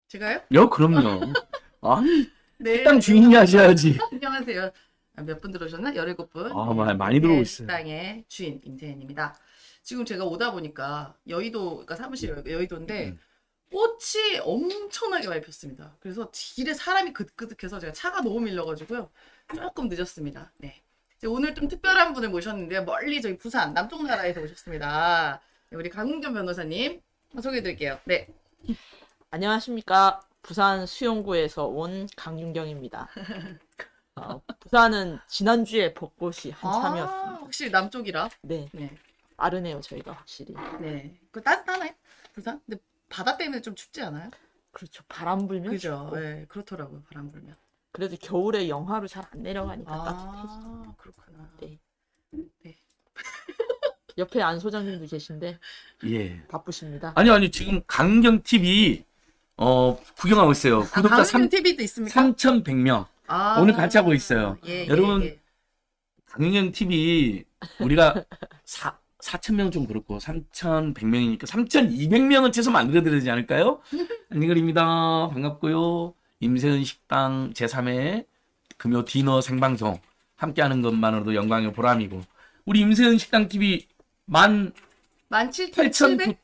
제가요? 그럼요. 아니, 네. 식당 주인이 하셔야지. 안녕하세요. 몇 분 들어오셨나? 17분. 많이 들어오고 있어요. 식당의 주인 임세은입니다. 지금 제가 오다 보니까 여의도, 그러니까 사무실 여의도인데 꽃이 엄청나게 많이 폈습니다. 그래서 길에 사람이 그득그득해서 제가 차가 너무 밀려가지고요. 조금 늦었습니다. 네. 오늘 좀 특별한 분을 모셨는데요. 멀리 저기 부산 남쪽 나라에서 오셨습니다. 네, 우리 강은경 변호사님 소개해드릴게요. 네. 안녕하십니까. 부산 수용구에서 온 강윤경입니다. 부산은 지난주에 벚꽃이 한참이었습니다. 확실히 남쪽이라. 네. 네. 빠르네요, 저희가 확실히. 네. 그 따뜻하나요? 부산? 근데 바다 때문에 좀 춥지 않아요? 그렇죠. 바람 불면 그죠. 춥고. 네, 그렇더라고요. 바람 불면. 그래도 겨울에 영하로 잘 안 내려가니까 따뜻해지죠. 그렇구나. 네. 네. 옆에 안 소장님도 계신데 예. 바쁘십니다. 아니 지금 강경 TV 구경하고 있어요. 구독자 강경 TV도 있습니까? 3,100명. 오늘 같이 하고 있어요. 여러분 강경 TV 우리가 4,000명 좀 그렇고 3,100명이니까 3,200명은 최소 만들어드려야 되지 않을까요? 안녕입니다. 반갑고요. 임세은 식당 제3회 금요 디너 생방송 함께하는 것만으로도 영광이고 보람이고 우리 임세은 식당 TV 17,700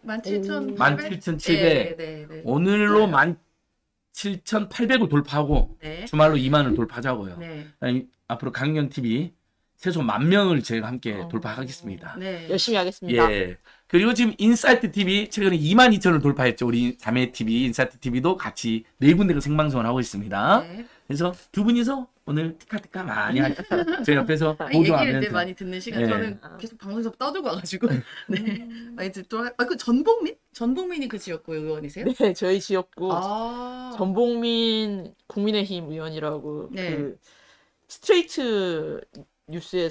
17,700 오늘로 17,800을 돌파하고 네. 주말로 20,000을 돌파하자고요. 네. 앞으로 강경 TV 최소 10,000명을 저희가 함께 돌파하겠습니다. 네. 열심히 하겠습니다. 예. 그리고 지금 인사이트 TV 최근에 22,000을 돌파했죠. 우리 자매 TV, 인사이트 TV도 같이 네 군데가 생방송을 하고 있습니다. 네. 그래서 두 분이서 오늘 티카티카 많이 하죠. 제 옆에서 얘기를 보조하면서. 많이 듣는 시간 네. 저는 계속 방송에서 떠들고 와가지고 네. 많이 듣도록 그 전복민이 그 지역구 의원이세요? 네, 저희 지역구 아. 전복민 국민의힘 의원이라고 네. 그 스트레이트 뉴스의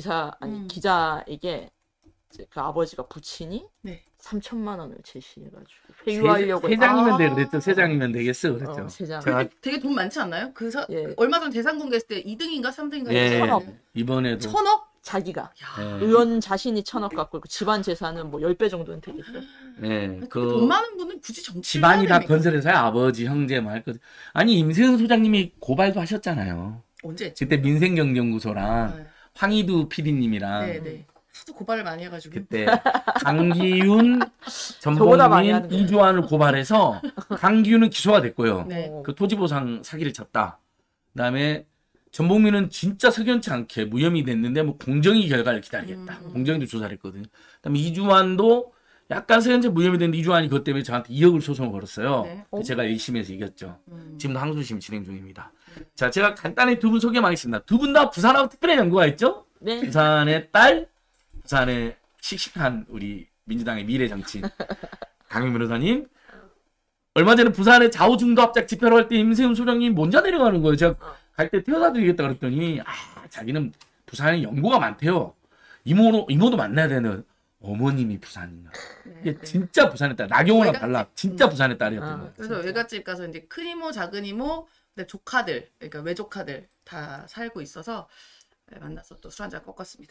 기자에게 그 아버지가 부친이 네. 3천만 원을 제시해가지고 회유하려고 세장이면 돼 그랬죠. 세장이면 되겠어 그랬죠. 세장. 제가 되게 돈 많지 않나요? 예. 얼마 전 대상 공개했을 때 2등인가 3등인가 예, 1,000억. 이번에도 1,000억? 자기가 예. 의원 자신이 1,000억 갖고 있고 집안 재산은 뭐 10배 정도는 되겠어요. 예, 돈 많은 분은 굳이 정치 집안이 다 건설회사야. 아버지, 형제 뭐 할 거. 아니 임세은 소장님이 고발도 하셨잖아요. 언제? 그때 민생경제연구소랑 네. 황희두 PD님이랑 네. 하도 고발을 많이 해가지고 그때 강기훈, 저보다 많이 전범민, 하는데. 이주환을 고발해서 강기훈은 기소가 됐고요. 네. 그 토지보상 사기를 쳤다. 그다음에 전범민은 진짜 석연치 않게 무혐의 됐는데 뭐 공정위 결과를 기다리겠다. 공정위도 조사를 했거든요. 그다음에 이주환도 약간 석연치 무혐의 됐는데 이주환이 그것 때문에 저한테 2억을 소송을 걸었어요. 네. 제가 1심에서 이겼죠. 지금도 항소심 진행 중입니다. 자, 제가 간단히 두 분 소개만 하겠습니다. 두 분 다 부산하고 특별한 연구가 있죠? 네. 부산의 딸, 부산의 씩씩한 우리 민주당의 미래 정치인 강영 변호사님. 얼마 전에 부산의 좌우중도 합작 집회로 할 때 임세훈 소장님 먼저 내려가는 거예요. 제가 갈 때 태워다 드리겠다 그랬더니 자기는 부산에 연고가 많대요. 이모도 만나야 되는 어머님이 부산이냐. 이게 진짜 부산의 딸. 나경원랑 달라. 진짜 부산의 딸이었던 거예요. 그래서 외갓집 가서 이제 큰 이모, 작은 이모, 근데 조카들, 그러니까 외조카들 다 살고 있어서 만나서 또 술 한잔 꺾었습니다.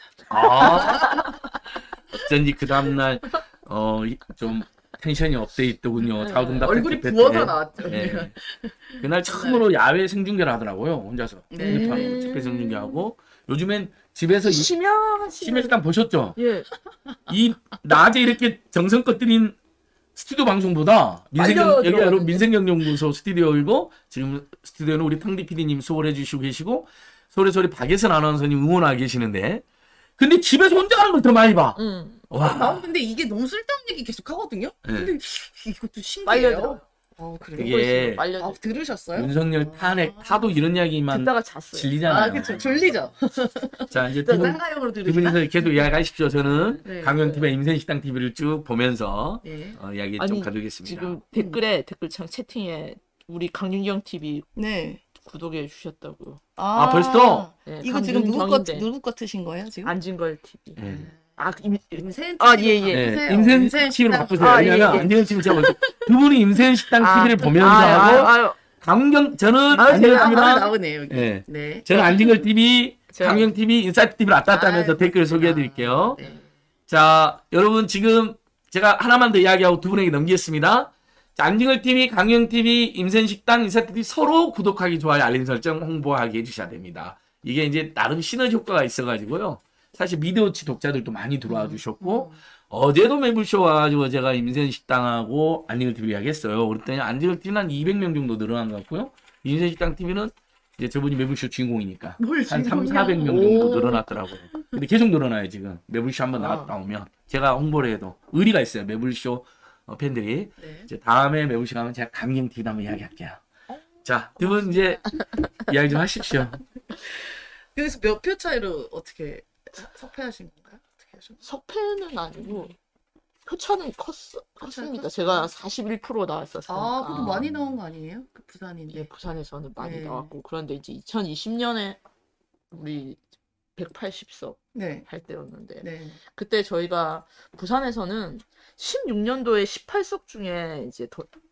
어쩐지 그 다음날 좀 텐션이 업돼있더군요. 좌우중답 얼굴이 집회 때. 부어서 나왔죠. 네. 그날 처음으로 야외 생중계를 하더라고요. 혼자서. 네. 집회 생중계하고 요즘엔 집에서 심야식당 보셨죠? 예. 이 낮에 이렇게 정성껏 들인 스튜디오 방송보다 여기 민생경제연구소 스튜디오이고 지금 스튜디오는 우리 탕디 PD님 수고해 주시고 계시고 소리 박예선 아나운서님 응원하고 계시는데 근데 집에서 혼자 하는 걸 더 많이 봐. 와. 나 근데 이게 너무 쓸데없는 얘기 계속 하거든요. 네. 근데 이것도 신기해요. 빨려들어요. 그래요? 이게 들으셨어요? 윤석열 탄핵 하도 이런 이야기만 듣다가 잤어요. 질리잖아요. 그렇죠. 졸리죠. 자 이제 쌍가형으로 두 들으시나? 분이서 계속 이야기하십시오. 저는 네. 강경TV와 임세식당 TV를 쭉 보면서 네. 이야기 좀 가져오겠습니다. 지금 댓글창 채팅에 우리 강윤경 TV 네. 구독해 주셨다고. 벌써? 네, 이거 지금 누구 거 트신 거예요, 지금? 안진걸 TV. 네. 임세은 예. 임세은 TV로 바꾸세요. 왜냐면 예. 안재현 TV 제가 두 분이 임세은 식당 TV를 보면서 하고 저는 안재현 TV랑 나오네요, 여기. 네. 네. 저는 안진걸 TV, 강경 TV, 인사이트 TV를 왔다 갔다 하면서 댓글 소개해 드릴게요. 네. 자, 여러분 지금 제가 하나만 더 이야기하고 두 분에게 넘기겠습니다. 자, 안진걸 TV, 강영 TV, 임센식당, 인사TV 서로 구독하기, 좋아요, 알림 설정, 홍보하게 해주셔야 됩니다. 이게 이제 나름 시너지 효과가 있어가지고요. 사실 미디어치 독자들도 많이 들어와 주셨고 어제도 매불쇼 와가지고 제가 임센식당하고 안진걸 TV 이야기했어요. 그랬더니 안진걸 TV는 한 200명 정도 늘어난 것 같고요. 임센식당 TV는 이제 저분이 매불쇼 주인공이니까 뭘 한 3, 주인공이야? 400명 정도 늘어났더라고요. 근데 계속 늘어나요 지금. 매불쇼 한번 나오면 제가 홍보를 해도 의리가 있어요. 매불쇼 팬들이. 네. 이제 다음에 매불쇼 가면 제가 강경 TV도 한번 이야기할게요. 자, 두 분 이제 이야기 좀 하십시오. 여기서 몇 표 차이로 어떻게 석패하신 건가요? 어떻게 하셨나요? 석패는 아니고 표차는 컸습니다. 컸어요? 제가 41% 나왔었으니까. 아, 그래도 많이 나온 거 아니에요? 그 부산인데. 예, 부산에서는 많이 네. 나왔고 그런데 이제 2020년에 우리 180석 네. 할 때였는데 네. 그때 저희가 부산에서는 16년도에 18석 중에 이제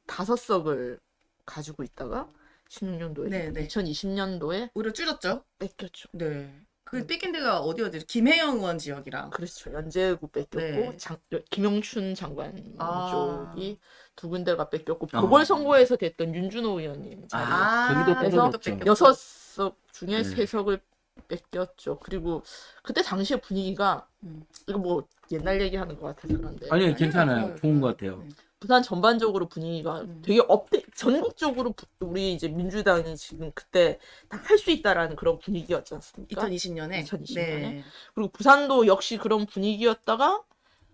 5석을 가지고 있다가 16년도에 네, 네. 2020년도에 오히려 줄였죠? 뺏겼죠. 네. 그 뺏긴 데가 어디였지? 김혜영 의원 지역이랑. 그렇죠. 연제구 뺏겼고 네. 김영춘 장관 아. 쪽이 두 군데가 뺏겼고 아. 보궐선거에서 됐던 윤준호 의원님 자리 거기도 그래서 떨어졌죠. 6석 중에 네. 3석을 뺏겼죠. 그리고 그때 당시의 분위기가 이거 뭐 옛날 얘기하는 것 같아서 그런데 아니요, 괜찮아요. 좋아요, 좋은 좋아요. 것 같아요. 네. 부산 전반적으로 분위기가 되게 전국적으로 우리 이제 민주당이 지금 그때 다 할 수 있다라는 그런 분위기였지 않습니까? 2020년에. 2020년에. 네. 그리고 부산도 역시 그런 분위기였다가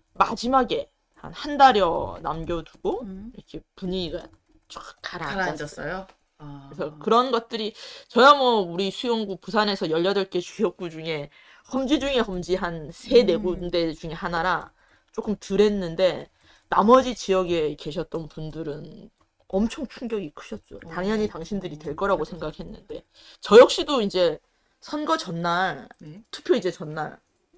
마지막에 한 달여 남겨두고 이렇게 분위기가 쫙 가라앉았어요. 가라앉았어요. 아. 그래서 그런 것들이 저야 뭐 우리 수영구 부산에서 18개 주역구 중에 험지 중에 험지 한 3-4군데 중에 하나라 조금 덜 했는데 나머지 지역에 계셨던 분들은 엄청 충격이 크셨죠. 당연히 당신들이 될 거라고 생각했는데 저 역시도 이제 선거 전날 네. 투표 이제 전날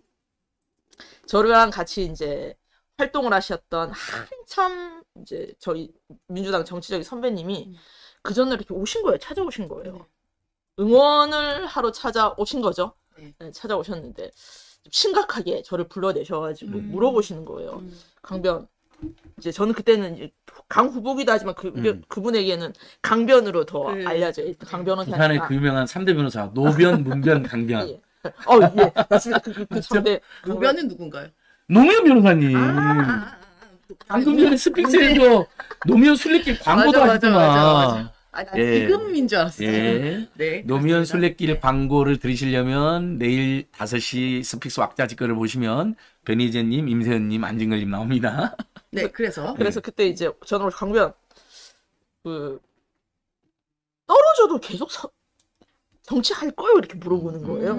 저랑 같이 이제 활동을 하셨던 한참 이제 저희 민주당 정치적인 선배님이 그 전날 이렇게 오신 거예요. 찾아오신 거예요. 네. 응원을 하러 찾아오신 거죠. 네. 네, 찾아오셨는데 심각하게 저를 불러내셔가지고 물어보시는 거예요. 강변. 이제 저는 그때는 이제 강 후보기도 하지만 그분에게는 강변으로 더 그- 알려져 있던 강변호사. 부산의 그 유명한 3대 변호사 노변, 문변, 강변. 예. 예, 맞습니다. 그 상대 노변은 누군가요? 노무현 변호사님. 아. 방금 전에 스픽스에서 노무현 순례길 광고도 맞아, 하시더만. 맞아. 아, 나 예. 지금인 줄 알았어요. 예. 네. 노무현 그렇습니다. 순례길 광고를 들으시려면 내일 5시 스픽스 왁자지껄을 보시면 변희재님, 임세현님, 안진걸님 나옵니다. 네, 그래서 그때 이제 저는 강변 그 떨어져도 계속 정치할 거예요 이렇게 물어보는 거예요.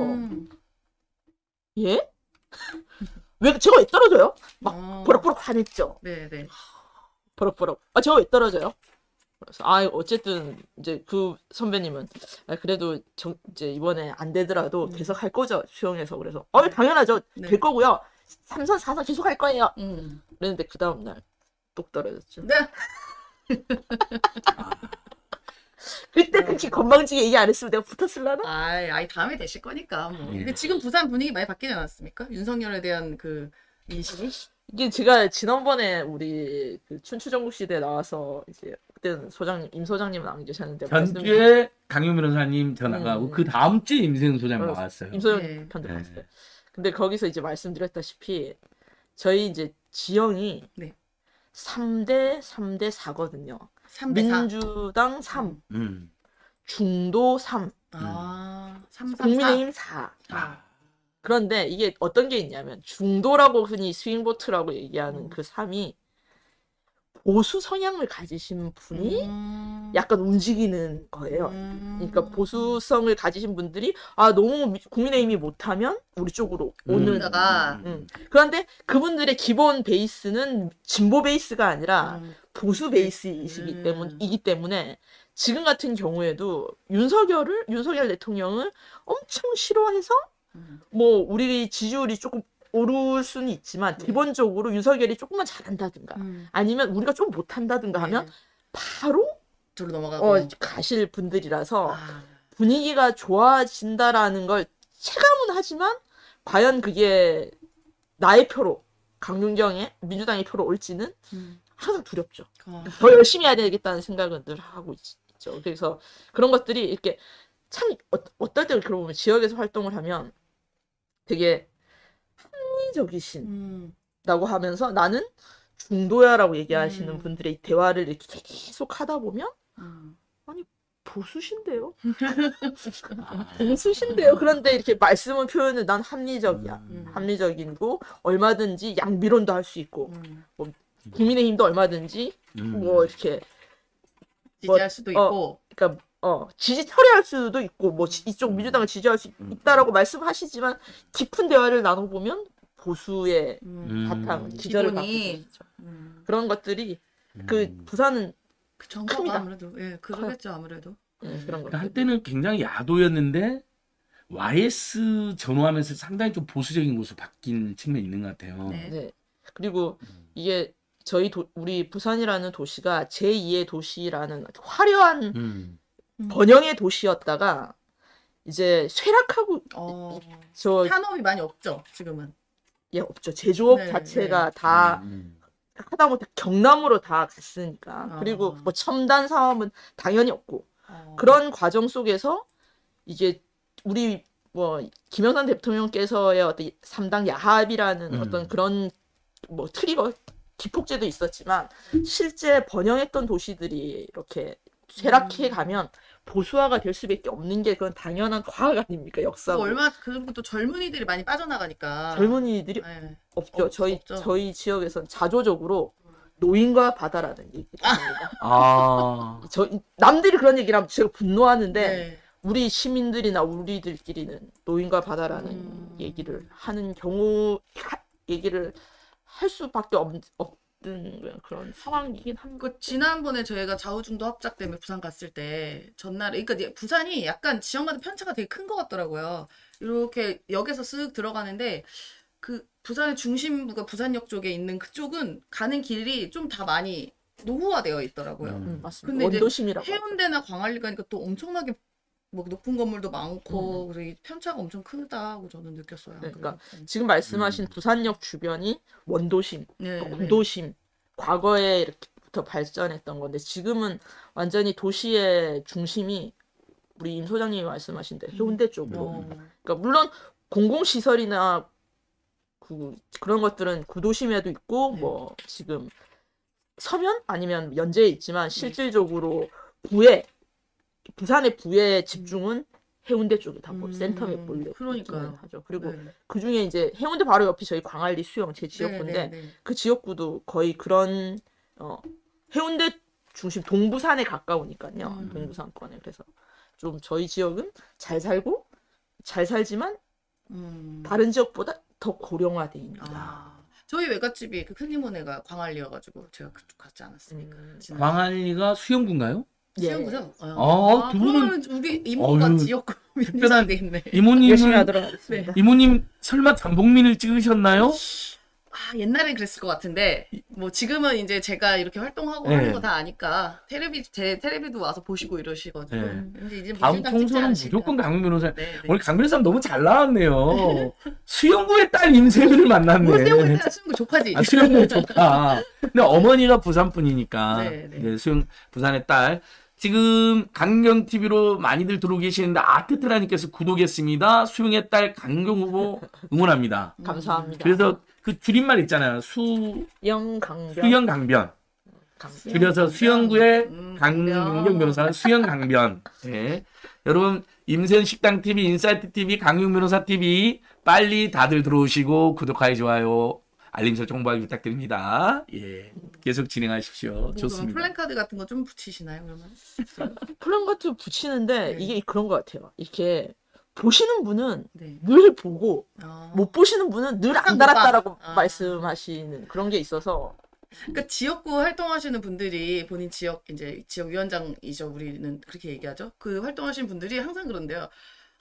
예? 왜 제가 왜 떨어져요? 막 버럭버럭 화냈죠. 네, 네. 버럭버럭. 아 제가 왜 떨어져요? 그래서 어쨌든 이제 그 선배님은 그래도 이제 이번에 안 되더라도 계속 할 거죠 수영에서. 그래서 당연하죠. 네. 될 거고요. 3선 4선 계속 할 거예요. 음. 그랬는데 그 다음 날 똑 떨어졌죠. 네. 그때 그렇게 건방지게 얘기 안 했으면 내가 붙었을라나? 아이 다음에 되실 거니까 뭐. 예. 근데 지금 부산 분위기 많이 바뀌지 않았습니까? 윤석열에 대한 그 인식이? 이게 제가 지난번에 우리 그 춘추전국 시대 나와서 이제 그때는 임 소장님은 안 계셨는데 전주에 강용 변호사님 전화가고 그 다음 주에 임세훈 소장 나왔어요. 임 소장 네. 편도 네. 봤어요. 근데 거기서 이제 말씀드렸다시피 저희 이제 지형이 네. 3대 4거든요. 3대 4. 민주당 3, 음. 중도 3, 아, 3, 3, 4. 국민의힘 4. 아. 그런데 이게 어떤 게 있냐면 중도라고 흔히 스윙보트라고 얘기하는 그 3이 보수 성향을 가지신 분이 약간 움직이는 거예요. 그러니까 보수성을 가지신 분들이 너무 국민의힘이 못하면 우리 쪽으로 오는. 그런데 그분들의 기본 베이스는 진보 베이스가 아니라 보수 베이스이기 때문에 지금 같은 경우에도 윤석열 대통령을 엄청 싫어해서 뭐 우리 지지율이 조금 오를 수는 있지만 기본적으로 윤석열이 조금만 잘한다든가 아니면 우리가 좀 못한다든가 하면 바로 저로 넘어가고 가실 분들이라서 분위기가 좋아진다라는 걸 체감은 하지만 과연 그게 나의 표로 강윤경의 민주당의 표로 올지는 항상 두렵죠. 어. 더 열심히 해야 되겠다는 생각은 늘 하고 있죠. 그래서 그런 것들이 이렇게 참 어떨 때 그러고 보면 지역에서 활동을 하면 되게 합리적이신다고 하면서 나는 중도야라고 얘기하시는 분들의 대화를 이렇게 계속 하다 보면 보수신데요? 보수신데요? 그런데 이렇게 말씀은 표현을 난 합리적이야. 합리적이고 얼마든지 양비론도 할 수 있고 뭐 국민의힘도 얼마든지 뭐 이렇게 지지할 수도 있고. 그러니까 지지 철회할 수도 있고 뭐 이쪽 민주당을 지지할 수 있다라고 말씀하시지만 깊은 대화를 나눠보면 보수의 바탕 기저를 갖고 계시죠. 그런 것들이 그 부산은 그 정서가 큽니다. 아무래도 예 그러겠죠 아무래도. 그런 거. 한때는 굉장히 야도였는데 YS 전후하면서 상당히 좀 보수적인 곳으로 바뀐 측면이 있는 것 같아요. 네. 네. 그리고 이게 우리 부산이라는 도시가 제2의 도시라는 화려한 번영의 도시였다가 이제 쇠락하고 산업이 많이 없죠 지금은. 예, 없죠. 제조업 네, 자체가 네. 다 하다못해 경남으로 다 갔으니까. 그리고 뭐 첨단 사업은 당연히 없고. 그런 과정 속에서 이제 우리 뭐 김영삼 대통령께서의 어떤 3당 야합이라는 어떤 그런 뭐 트리거 기폭제도 있었지만 실제 번영했던 도시들이 이렇게 쇠락해 가면 보수화가 될 수밖에 없는 게 그건 당연한 과학 아닙니까 역사고. 그리고 또 젊은이들이 많이 빠져나가니까. 젊은이들이 네. 없죠. 없죠. 저희 지역에서는 자조적으로 노인과 바다라는 얘기를 합니다. 남들이 그런 얘기를 하면 제가 분노하는데 네. 우리 시민들이나 우리들끼리는 노인과 바다라는 얘기를 하는 경우 얘기를 할 수밖에 없는 그런 상황이긴 합니다. 지난번에 저희가 좌우중도 합작 때문에 부산 갔을 때 전날에 그러니까 부산이 약간 지역마다 편차가 되게 큰 것 같더라고요. 이렇게 역에서 쓱 들어가는데 그 부산의 중심부가 부산역 쪽에 있는 그쪽은 가는 길이 좀 다 많이 노후화되어 있더라고요. 맞습니다. 근데 이제 원도심이라고. 해운대나 광안리 가니까 또 엄청나게 뭐 높은 건물도 많고 그래서 이 편차가 엄청 크다고 저는 느꼈어요. 그러니까 그래서. 지금 말씀하신 부산역 주변이 원도심, 네, 또 네. 구도심, 과거에 이렇게부터 발전했던 건데 지금은 완전히 도시의 중심이 우리 임 소장님이 말씀하신 대로 해운대 쪽으로. 그러니까 물론 공공시설이나 그런 것들은 구도심에도 있고 네. 뭐 지금 서면 아니면 연제에 있지만 실질적으로 부산의 부의 집중은 해운대 쪽에 다 센터에 몰려 그러니까요. 하죠. 그리고 네. 그 중에 이제 해운대 바로 옆이 저희 광안리 수영 제 지역구인데 네, 네, 네. 그 지역구도 거의 그런 해운대 중심 동부산에 가까우니까요. 동부산권에. 그래서 좀 저희 지역은 잘 살고 잘 살지만 다른 지역보다 더 고령화돼 있다. 저희 외갓집이 그 큰이모네가 광안리여가지고 제가 그쪽 갔지 않았습니까? 광안리가 수영구인가요? 수영구죠? 두 분은 그러면 우리 이모가 지역구 특별한 민지에 있네. 열심히 이모님은 하도록 하겠습니다. 이모님 설마 장봉민을 찍으셨나요? 옛날엔 그랬을 것 같은데 뭐 지금은 이제 제가 이렇게 활동하고 네. 하는 거 다 아니까 제 텔레비도 와서 보시고 이러시거든요. 네. 이제 다음 민주당 찍지 총선은 않으실까? 무조건 강용 변호사. 네, 네. 오늘 강 변호사 너무 잘 나왔네요. 수영구의 딸 임세은을 만났네. 뭘 때문에 수영구 조카지. 수영구 조카. 근데 어머니가 부산 분이니까. 네, 네. 네, 부산의 딸. 지금 강경 TV로 많이들 들어오고 계시는데 아트트라님께서 구독했습니다. 수영의 딸 강경 후보 응원합니다. 감사합니다. 그래서 그 줄임말 있잖아요. 수영강변. 수영강변. 줄여서 수영구의 강경 변호사는 수영강변. 네. 여러분 임세은 식당 TV, 인사이트 TV, 강경 변호사 TV 빨리 다들 들어오시고 구독하기 좋아요. 알림 설정 홍보하기 부탁드립니다. 예, 계속 진행하십시오. 좋습니다. 플랜카드 같은 거 좀 붙이시나요 그러면? 플랜카드 붙이는데 네. 이게 그런 것 같아요. 이렇게 보시는 분은 네. 늘 보고 아. 못 보시는 분은 늘 안 항상 못 달았다라고 봐. 말씀하시는 그런 게 있어서 그러니까 지역구 활동하시는 분들이 본인 지역 이제 지역 위원장이죠. 우리는 그렇게 얘기하죠. 그 활동하시는 분들이 항상 그런데요.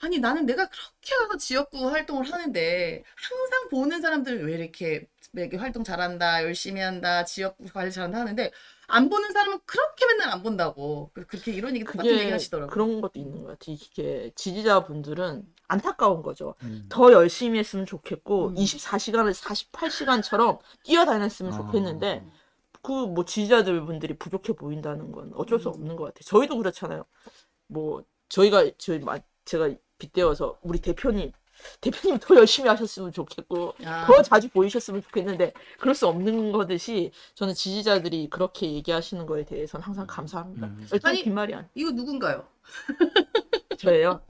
아니 나는 내가 그렇게 가서 지역구 활동을 하는데 항상 보는 사람들은 왜 이렇게 활동 잘한다, 열심히 한다, 지역구 관리 잘한다 하는데 안 보는 사람은 그렇게 맨날 안 본다고. 그렇게 이런 얘기 똑같은 얘기 그게 하시더라고요. 그런 것도 있는 것 같아요. 이게 지지자분들은 안타까운 거죠. 음. 더 열심히 했으면 좋겠고 음. 24시간을 48시간처럼 뛰어다녔으면 좋겠는데 그 뭐 지지자들 분들이 부족해 보인다는 건 어쩔 수 없는 것 같아요. 저희도 그렇잖아요. 뭐 제가 빗대어서 우리 대표님 더 열심히 하셨으면 좋겠고 아. 더 자주 보이셨으면 좋겠는데 그럴 수 없는 거듯이 저는 지지자들이 그렇게 얘기하시는 거에 대해서는 항상 감사합니다. 일단 아니, 빈말이 아니에요. 이거 누군가요? 저예요.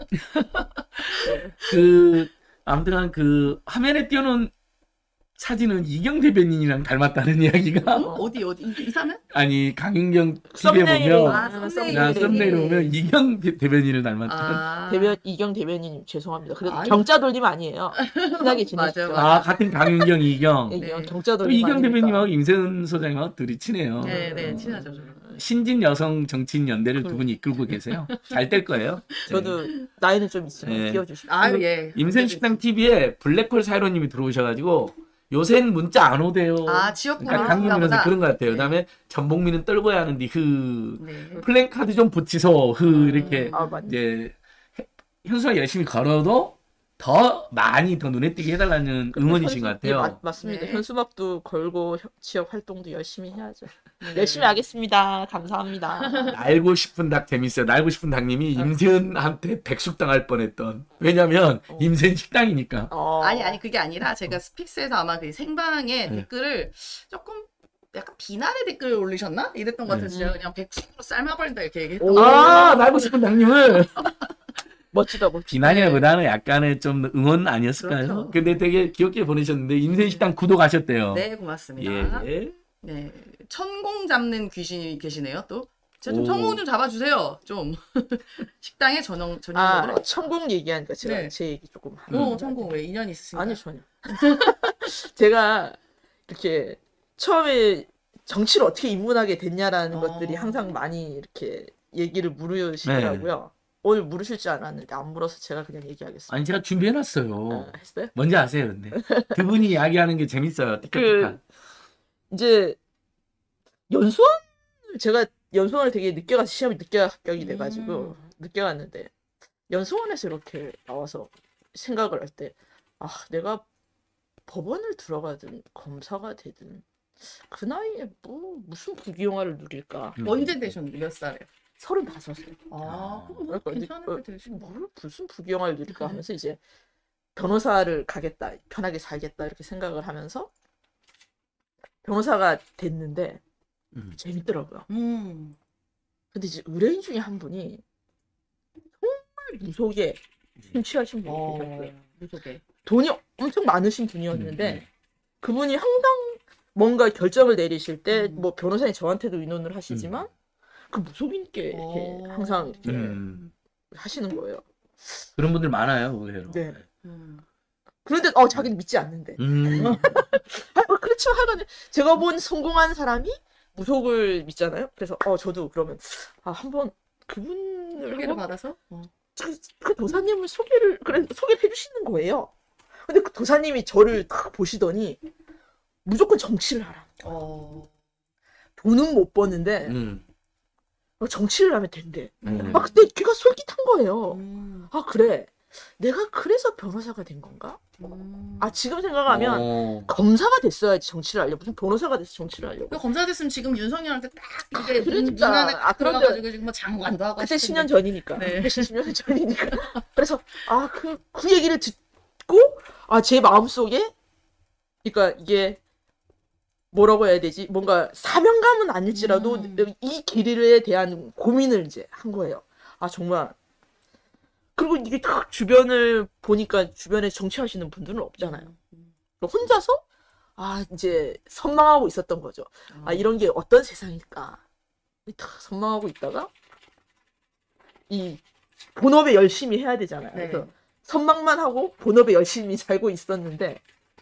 그 아무튼 그 화면에 띄워놓은 사진은 이경 대변인이랑 닮았다는 이야기가 어디 이사면? 아니 강윤경 TV에 썸네일에 보면 아, 썸네일에. 썸네일 보면 이경 대변인을 닮았다는 아. 이경 대변인 죄송합니다. 그래도 아유. 경자 돌림 아니에요. 편하게 지내십시오. 맞아. 아 같은 강윤경 이경 네, 네. 경자 또 돌림 이경 아닙니까? 대변인하고 임세은 소장님하고 둘이 친해요. 네, 친하죠. 저는. 신진 여성 정치인 연대를 두 분이 이끌고 계세요. 잘 될 거예요. 저도 나이는 좀 있지만 네. 끼워주십시오. 아유 예. 임세은 식당 TV에 블랙홀 사이로님이 들어오셔가지고 요새는 문자 안 오대요. 아 지역구 그러니까 강윤경에서 그런 것 같아요. 그다음에 전복미는 떨궈야 하는데 네. 플랜카드 좀 붙이소 이렇게 아, 맞네. 이제 현수가 열심히 걸어도 더 많이 더 눈에 띄게 해달라는 응원이신 것 같아요. 예, 맞습니다. 네. 현수막도 걸고 지역 활동도 열심히 해야죠. 네. 열심히 하겠습니다. 감사합니다. 날고 싶은 닭 재밌어요. 날고 싶은 닭님이 임세은한테 백숙당할 뻔했던. 왜냐면 임세은 식당이니까. 아니 그게 아니라 제가 스픽스에서 아마 그 생방에 네. 댓글을 조금 약간 비난의 댓글을 올리셨나? 이랬던 것 같아서 네. 제가 그냥 100%로 삶아버린다 이렇게 얘기했던 오. 거 아 날고 싶은 닭님을 멋지다. 비난이라보다는 약간의 좀 응원 아니었을까요? 그렇죠. 근데 되게 귀엽게 보내셨는데 임세은 식당 구독하셨대요. 네 고맙습니다. 예. 네 천공 잡는 귀신이 계시네요 또. 제가 좀 오. 천공 좀 잡아주세요. 좀 식당에 전용적으로. 천공 얘기하니까 제가 네. 제 얘기 조금 하면 천공 왜 인연 있으신가요? 아니 전혀. 제가 이렇게 처음에 정치를 어떻게 입문하게 됐냐라는 것들이 항상 많이 이렇게 얘기를 물으시더라고요. 오늘 물으실 줄 알았는데 안 물어서 제가 그냥 얘기하겠습니다. 아니 제가 준비해놨어요. 했어요? 뭔지 아세요, 근데 두 분이 이야기하는 게 재밌어요. 티켓티켓. 이제 제가 연수원을 되게 늦게 가서 시험이 늦게 합격이 돼가지고 늦게 갔는데 연수원에서 이렇게 나와서 생각을 할 때 내가 법원을 들어가든 검사가 되든 그 나이에 무슨 부귀영화를 누릴까? 언제 되셨는데 몇 살에? 35살. 그럼 그러니까 괜찮을 때 되신 거. 무슨 부귀영화를 누릴까 하면서 이제 변호사를 가겠다, 편하게 살겠다 이렇게 생각을 하면서 변호사가 됐는데 재밌더라고요. 근데 이제 의뢰인 중에 한 분이 정말 무속에 심취하신 분이 계셨어요. 무속에. 돈이 엄청 많으신 분이었는데 그분이 항상 뭔가 결정을 내리실 때 뭐 변호사님 저한테도 의논을 하시지만 그 무속인께 이렇게 항상 이렇게 하시는 거예요. 그런 분들 많아요, 의외로. 네. 그런데 자기는 믿지 않는데. 그렇죠. 하여간 제가 본 성공한 사람이 무속을 믿잖아요. 그래서 저도 그러면 한번 그분을 소개를 받아서 그 도사님을 소개를 해주시는 거예요. 근데 그 도사님이 저를 딱 보시더니 무조건 정치를 하라. 돈은 못 버는데 정치를 하면 된대. 그때 걔가 솔깃한 거예요. 그래. 내가 그래서 변호사가 된 건가? 지금 생각하면 검사가 됐어야지 정치를 하려고. 무슨 변호사가 돼서 정치를 하려고. 검사 됐으면 지금 윤석열한테 딱 이제 눈 그러니까. 안에 들어가가지고 지금 뭐 장관도 하고 그때 싶은데. 10년 전이니까. 네. 10년 전이니까. 그래서 그 얘기를 듣고 제 마음속에 그러니까 이게 뭐라고 해야 되지? 뭔가 사명감은 아닐지라도 이 길에 대한 고민을 이제 한 거예요. 정말. 그리고 이게 딱 주변을 보니까 주변에 정치하시는 분들은 없잖아요. 혼자서 이제 선망하고 있었던 거죠. 이런 게 어떤 세상일까? 딱 선망하고 있다가 이 본업에 열심히 해야 되잖아요. 네. 그래서 선망만 하고 본업에 열심히 살고 있었는데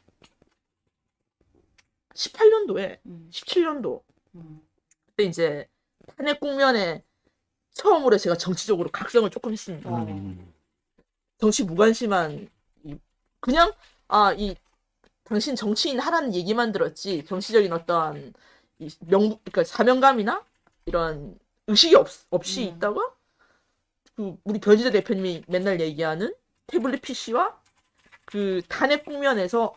18년도에 17년도 그때 이제 탄핵 국면에 처음으로 제가 정치적으로 각성을 조금 했습니다. 정치 무관심한 그냥 이 당신 정치인 하라는 얘기만 들었지 정치적인 어떠한 그러니까 사명감이나 이런 의식이 없이 있다가 그 우리 변희재 대표님이 맨날 얘기하는 태블릿 PC와 그 탄핵 국면에서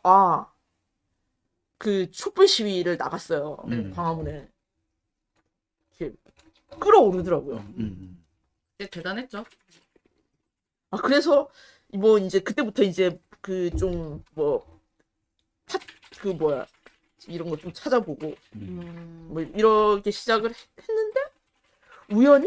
그 촛불 시위를 나갔어요. 광화문에. 이렇게 끌어오르더라고요. 대단했죠. 그래서 뭐 이제 그때부터 이제 그 좀 이런 거 좀 찾아보고 뭐 이렇게 시작을 했는데 우연히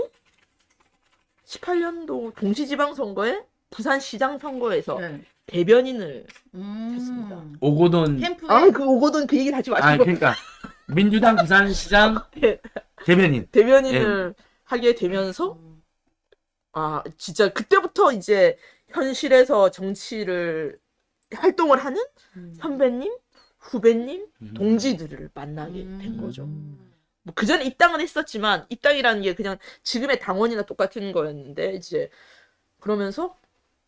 18년도 동시지방선거에 부산시장 선거에서 네. 대변인을 했습니다. 오고돈. 캠프에 그 오거돈 그 얘기를 하지 마시고. 그러니까 민주당 부산시장 예. 대변인. 대변인을 하게 되면서 진짜 그때부터 이제 현실에서 정치를 활동을 하는 선배님, 후배님, 동지들을 만나게 된 거죠. 뭐 그전에 입당은 했었지만 입당이라는 게 그냥 지금의 당원이나 똑같은 거였는데 이제 그러면서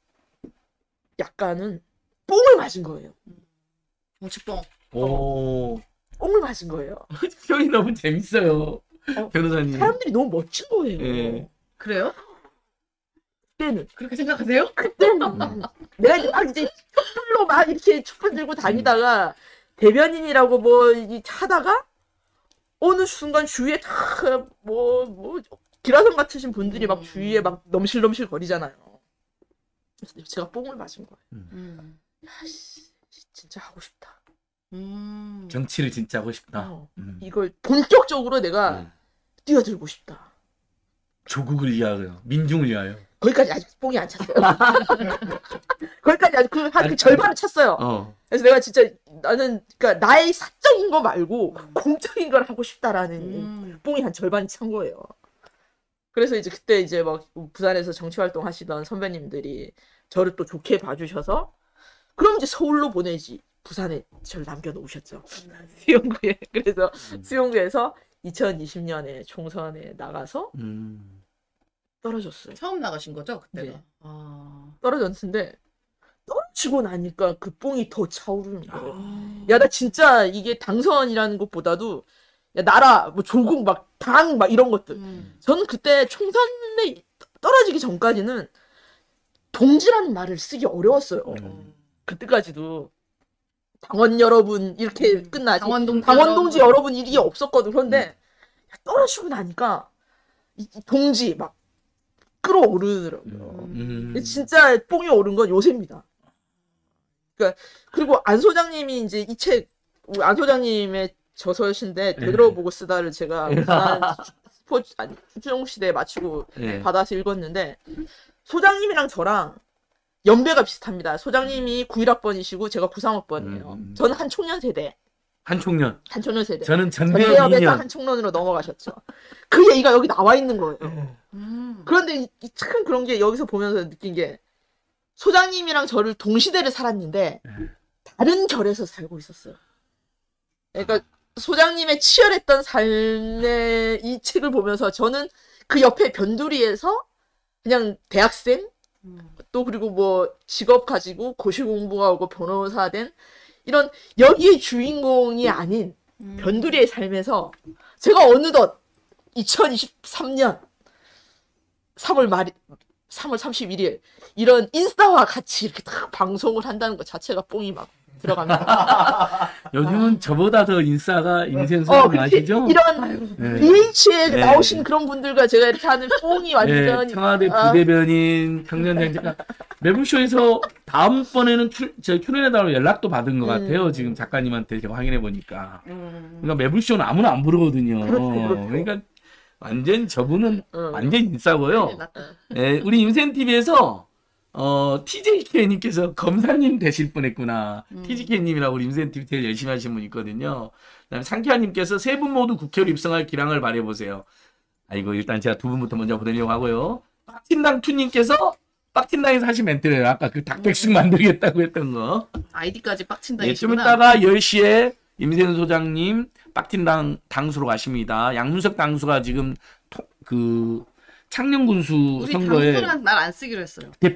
약간은 뽕을 맞은 거예요. 정치뽕. 오. 뽕을 맞은 거예요. 표현이 너무 재밌어요. 변호사님. 사람들이 너무 멋진 거예요. 예. 그래요? 그때는 그렇게 생각하세요? 그때는 내가 이제 막 이제 촛불로 막 이렇게 촛불 들고 다니다가 대변인이라고 뭐 하다가 어느 순간 주위에 다 뭐 기라성 같으신 분들이 막 주위에 막 넘실넘실 거리잖아요. 그래서 제가 뽕을 맞은 거예요. 야씨 진짜 하고 싶다. 정치를 진짜 하고 싶다. 이걸 본격적으로 내가 뛰어들고 싶다. 조국을 위하여, 민중을 위하여. 거기까지 아직 뽕이 안 찼어요. 거기까지 아직 그 절반을 찼어요. 그래서 내가 진짜 나는 그러니까 나의 사적인 거 말고 공적인 걸 하고 싶다라는 뽕이 한 절반이 찬 거예요. 그래서 이제 그때 이제 막 부산에서 정치 활동 하시던 선배님들이 저를 또 좋게 봐주셔서 그럼 이제 서울로 보내지 부산에 저를 남겨놓으셨죠. 수용구에. 그래서 수용구에서 2020년에 총선에 나가서 떨어졌어요. 처음 나가신 거죠 그때가? 네. 아. 떨어졌는데 떨어지고 나니까 그 뽕이 더 차오르는 거예요. 야, 나 진짜 이게 당선이라는 것보다도 야, 나라 뭐 조국 막 당 막 이런 것들. 저는 그때 총선에 떨어지기 전까지는 동지라는 말을 쓰기 어려웠어요. 그때까지도 당원 여러분 이렇게 끝나지. 당원동지 여러분 일이 없었거든. 그런데 떨어지고 나니까 이 동지 막 끌어오르더라고요. 진짜 뽕이 오른 건 요새입니다. 그러니까 그리고 안 소장님이 이제 이 책 안 소장님의 저서신데 되돌아보고 쓰다를 제가 부산 스포츠 추종 시대에 마치고 받아서 읽었는데 소장님이랑 저랑 연배가 비슷합니다. 소장님이 91학번이시고 제가 93학번이에요. 저는 한 총년 세대. 한 총년. 세대. 저는 전대 전대협에서 2년. 한 총년으로 넘어가셨죠. 그 얘기가 여기 나와 있는 거예요. 그런데 참 그런 게 여기서 보면서 느낀 게 소장님이랑 저를 동시대를 살았는데 다른 결에서 살고 있었어요. 그러니까 소장님의 치열했던 삶의 이 책을 보면서 저는 그 옆에 변두리에서 그냥 대학생 또 그리고 뭐 직업 가지고 고시 공부하고 변호사 된 이런 여기의 주인공이 아닌 변두리의 삶에서 제가 어느덧 2023년 3월 31일 이런 인스타와 같이 이렇게 딱 방송을 한다는 것 자체가 뽕이 막 들어갑니다. 요즘은 저보다 더 인싸가 인생소장 아시죠? 이런 BH에 나오신 그런 분들과 제가 이렇게 하는 뽕이 완전 청와대 부대변인 청년장관 매불쇼에서 다음번에는 저희 출연해달라고 연락도 받은 것 같아요. 지금 작가님한테 제가 확인해 보니까. 그러니까 매불쇼는 아무나 안 부르거든요. 그러니까 완전 저분은 완전 인싸고요. 우리 임센TV에서 TJK님께서 검사님 되실 뻔했구나. TJK님이라고 우리 임센TV 제일 열심히 하시는 분 있거든요. 그다음에 상쾌한님께서 세 분 모두 국회로 입성할 기량을 발휘해보세요. 아이고 일단 제가 두 분부터 먼저 보내려고 하고요. 빡틴당 투님께서 빡틴당에서 하신 멘트예요. 아까 그 닭백숙 만들겠다고 했던 거. 아이디까지 빡친다. 좀 이따가 10시에 임세훈 소장님 빡틴당 당수로 가십니다. 양문석 당수가 지금 그 창녕군수 우리 선거에 당수랑 날 안 쓰기로 했어요. 대표.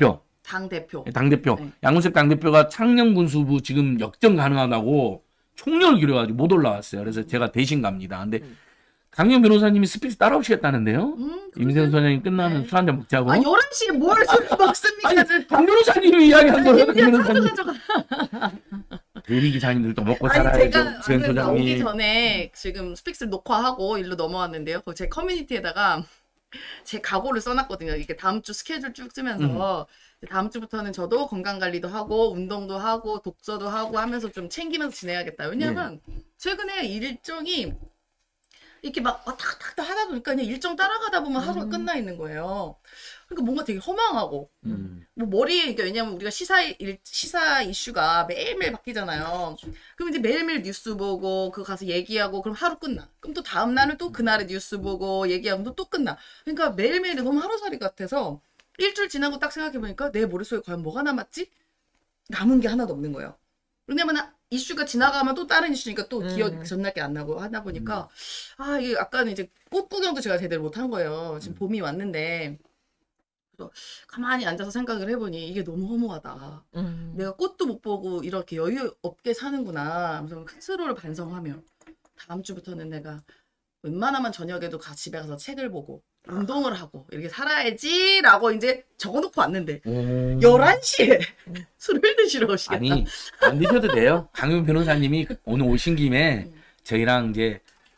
당 대표. 당대표. 네. 양훈석 당대표가 창녕군수부 지금 역전 가능하다고 총력을 기울여가지고 못 올라왔어요. 그래서 제가 대신 갑니다. 근데 강영 변호사님이 스피치 따라오시겠다는데요? 임세훈 소장님 끝나면 네. 술 한잔 먹자고. 11시에 뭘 술을 먹습니까? 아니, 강 변호사님이 이야기한 거예요. 강 임세훈 변호사님. 가져가. 대리 기자님들도 먹고 아니 살아야죠. 제가 임세훈 오늘 나오기 소장님. 전에 지금 스픽스를 녹화하고 일로 넘어왔는데요. 제 커뮤니티에다가 제 각오를 써놨거든요. 이게 다음 주 스케줄 쭉 쓰면서 다음 주부터는 저도 건강 관리도 하고 운동도 하고 독서도 하고 하면서 좀 챙기면서 지내야겠다. 왜냐면 최근에 일정이 이렇게 막 왔다 갔다 하다 보니까 그냥 일정 따라가다 보면 하루가 끝나 있는 거예요. 그러니까 뭔가 되게 허망하고 뭐 머리에 그러니까 왜냐면 우리가 시사 이슈가 매일매일 바뀌잖아요. 그럼 이제 매일매일 뉴스 보고 그거 가서 얘기하고 그럼 하루 끝나. 그럼 또 다음 날은 또 그날의 뉴스 보고 얘기하면 또 끝나. 그러니까 매일매일이 너무 하루살이 같아서 일주일 지나고 딱 생각해 보니까 내 머릿속에 과연 뭐가 남았지? 남은 게 하나도 없는 거예요. 왜냐면 이슈가 지나가면 또 다른 이슈니까 또 기억 전날 게 안 나고 하다 보니까 아 이게 아까는 이제 꽃 구경도 제가 제대로 못 한 거예요. 지금 봄이 왔는데 그래서 가만히 앉아서 생각을 해보니 이게 너무 허무하다. 내가 꽃도 못 보고 이렇게 여유 없게 사는구나. 하면서 스스로를 반성하며 다음 주부터는 내가 웬만하면 저녁에도 집에 가서 책을 보고 운동을 하고 이렇게 살아야지라고 이제 적어놓고 왔는데 11시에 술을 드시러 오시겠다. 아니 안 드셔도 돼요. 강용 변호사님이 오늘 오신 김에 저희랑 이제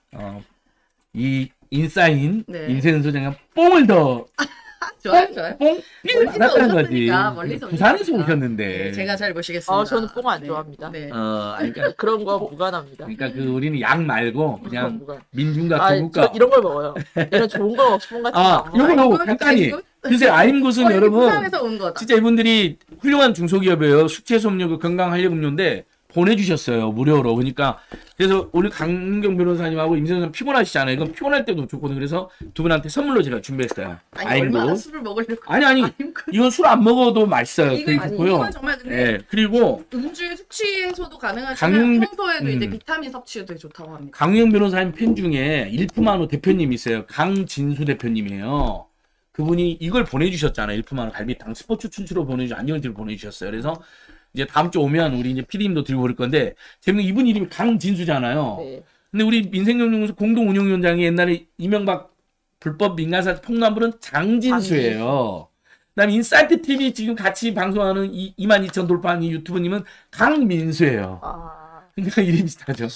이 인싸인 네. 임세훈 소장님 뽕을 더 좋아요. 뽕 멀리서 받았다는 거지. 오셨으니까, 멀리서 부산에서 오셨으니까. 오셨는데. 네, 제가 잘 모시겠습니다. 저는 뽕 안 네. 좋아합니다. 네. 아니, 그러니까, 그런 거 무관합니다. 그러니까 우리는 양 말고 그냥 무관. 민중과 저 조국과 이런 걸 먹어요. 이런 좋은 거 없이 뽕 같은 거. 요거 간단히 글쎄 아임굿은 여러분 부산에서 온 거다. 진짜 이분들이 훌륭한 중소기업이에요. 숙취해소음료, 건강활력음료인데 보내주셨어요 무료로. 그러니까 그래서 오늘 강경 변호사님하고 임세훈 선생 피곤하시잖아요. 이건 피곤할 때도 좋거든요. 그래서 두 분한테 선물로 제가 준비했어요. 아니 얼마나 아임굿. 술을 먹으려고? 아니 이건 술 안 먹어도 맛있어요. 이건 그리고요. 정말 근데 네 그리고 음주 숙취 해소도 가능하지만 강릉- 평소에도 이제 비타민 섭취도 되게 좋다고 합니다. 강우영 변호사님 팬 중에 일품한우 대표님이 있어요. 강진수 대표님이에요. 그분이 이걸 보내주셨잖아요. 일품한우 갈비탕 스포츠 춘추로 안녕을 보내주셨어요. 그래서 이제 다음 주 오면 우리 이제 PD님도 들고 올 건데 재밌는 이분 이름이 강진수잖아요. 네. 근데 우리 민생경영연구소 공동운영위원장이 옛날에 이명박 불법 민간사 폭로한 장진수예요. 그다음에 인사이트 TV 지금 같이 방송하는 22,000 돌파한 이 유튜버님은 강민수예요. 그러니까 이름이 비슷하죠.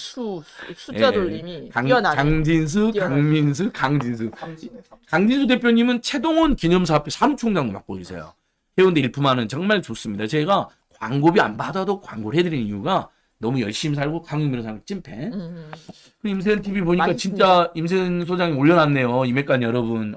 숫자 돌림이 뛰어나네. 장진수, 뛰어나네. 강민수, 강진수. 강진수 대표님은 최동원 기념사업회 사무총장도 맡고 계세요. 해운대 일품하는 정말 좋습니다. 제가 광고비 안 받아도 광고를 해드리는 이유가 너무 열심히 살고 강용 변호사님 찐팬. 임세훈 TV 보니까 맛있습니다. 진짜 임세훈 소장이 올려놨네요. 이맥간 여러분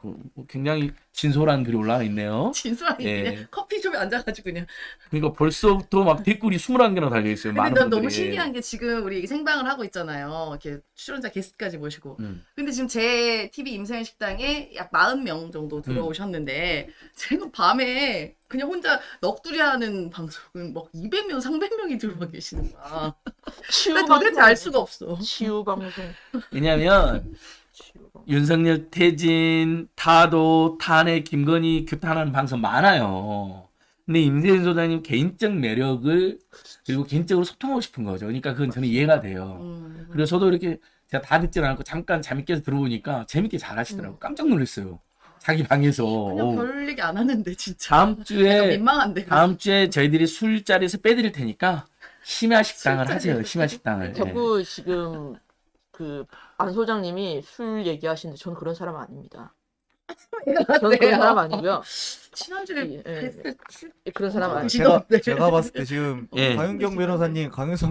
굉장히 진솔한 글이 올라와 있네요. 진솔하게 예. 그냥 커피숍에 앉아가지고 그냥. 그러니까 벌써부터 막 댓글이 21개나 달려있어요. 근데 많은 난 너무 분들이. 신기한 게 지금 우리 생방을 하고 있잖아요. 이렇게 출연자 게스트까지 모시고. 근데 지금 제 TV 임세현 식당에 약 40명 정도 들어오셨는데 제가 밤에 그냥 혼자 넋두리 하는 방송은 막 200명, 300명이 들어와 계시는 거야. 치유 나 도대체 알 수가 없어. 치유 방송. 왜냐면 윤석열 퇴진, 타도, 탄핵, 김건희 규탄하는 방송 많아요. 근데 임세훈 소장님 개인적 매력을 그리고 개인적으로 소통하고 싶은 거죠. 그러니까 그건 저는 이해가 돼요. 그래서 저도 이렇게 제가 다 듣지는 않고 잠깐 잠이 깨서 들어보니까 재밌게 잘 하시더라고요. 깜짝 놀랐어요. 자기 방에서. 그냥 별 얘기 안 하는데 진짜. 다음 약간 주에 민망한데. 다음 주에 저희들이 술자리에서 빼드릴 테니까 심야 식당을 하세요. 심야 식당을. 네. 자꾸 지금 안 소장님이 술 얘기하시는데 저는 그런 사람 아닙니다. 저는 그런 사람 아니고요. 지난주에 예. 뵀을 그런 사람 아니에요. 제가 봤을 때 지금 예. 강윤경 변호사님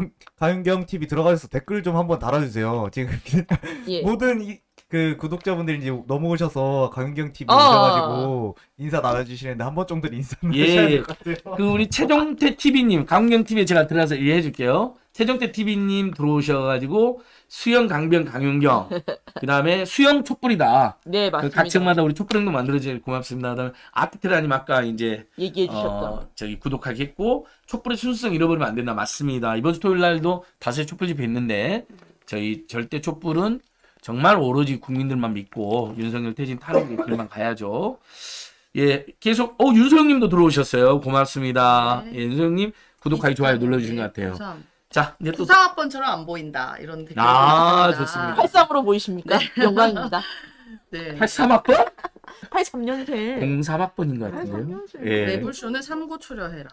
강윤경 TV 들어가셔서 댓글 좀 한번 달아주세요. 지금 예. 모든 그 구독자분들이 이제 넘어오셔서 강윤경 TV 아. 오셔가지고 인사 나눠주시는데 한 번 정도는 인사는 예. 하셔야 될 것 같아요. 그 우리 최종태 TV님, 강경 TV에 제가 들어가서 이해해 줄게요. 최종태 TV님 들어오셔가지고 수영 강변 강윤경, 그 다음에 수영 촛불이다. 네, 그 맞습니다. 각층마다 우리 촛불행동 만들어질 고맙습니다. 그다음에 아트테라님 아까 이제 얘기해 주셨던. 저기 구독하기 했고 촛불의 순수성 잃어버리면 안 된다. 맞습니다. 이번 주 토요일 날도 5시 촛불 집회 있는데 저희 절대 촛불은 정말 오로지 국민들만 믿고 윤석열 퇴진 탄핵의 길만 가야죠. 예, 계속 윤소영님도 들어오셨어요. 고맙습니다. 네. 예, 윤소영님 구독하기 좋아요 눌러주신 것 같아요. 자, 이제 또 94학번처럼 안 보인다. 이런 댓글. 좋습니다. 83으로 보이십니까? 영광입니다. 네. 83학번? 83년생. 03학번인 것 같은데요. 83년생. 예. 매불쇼는 삼고 초려해라.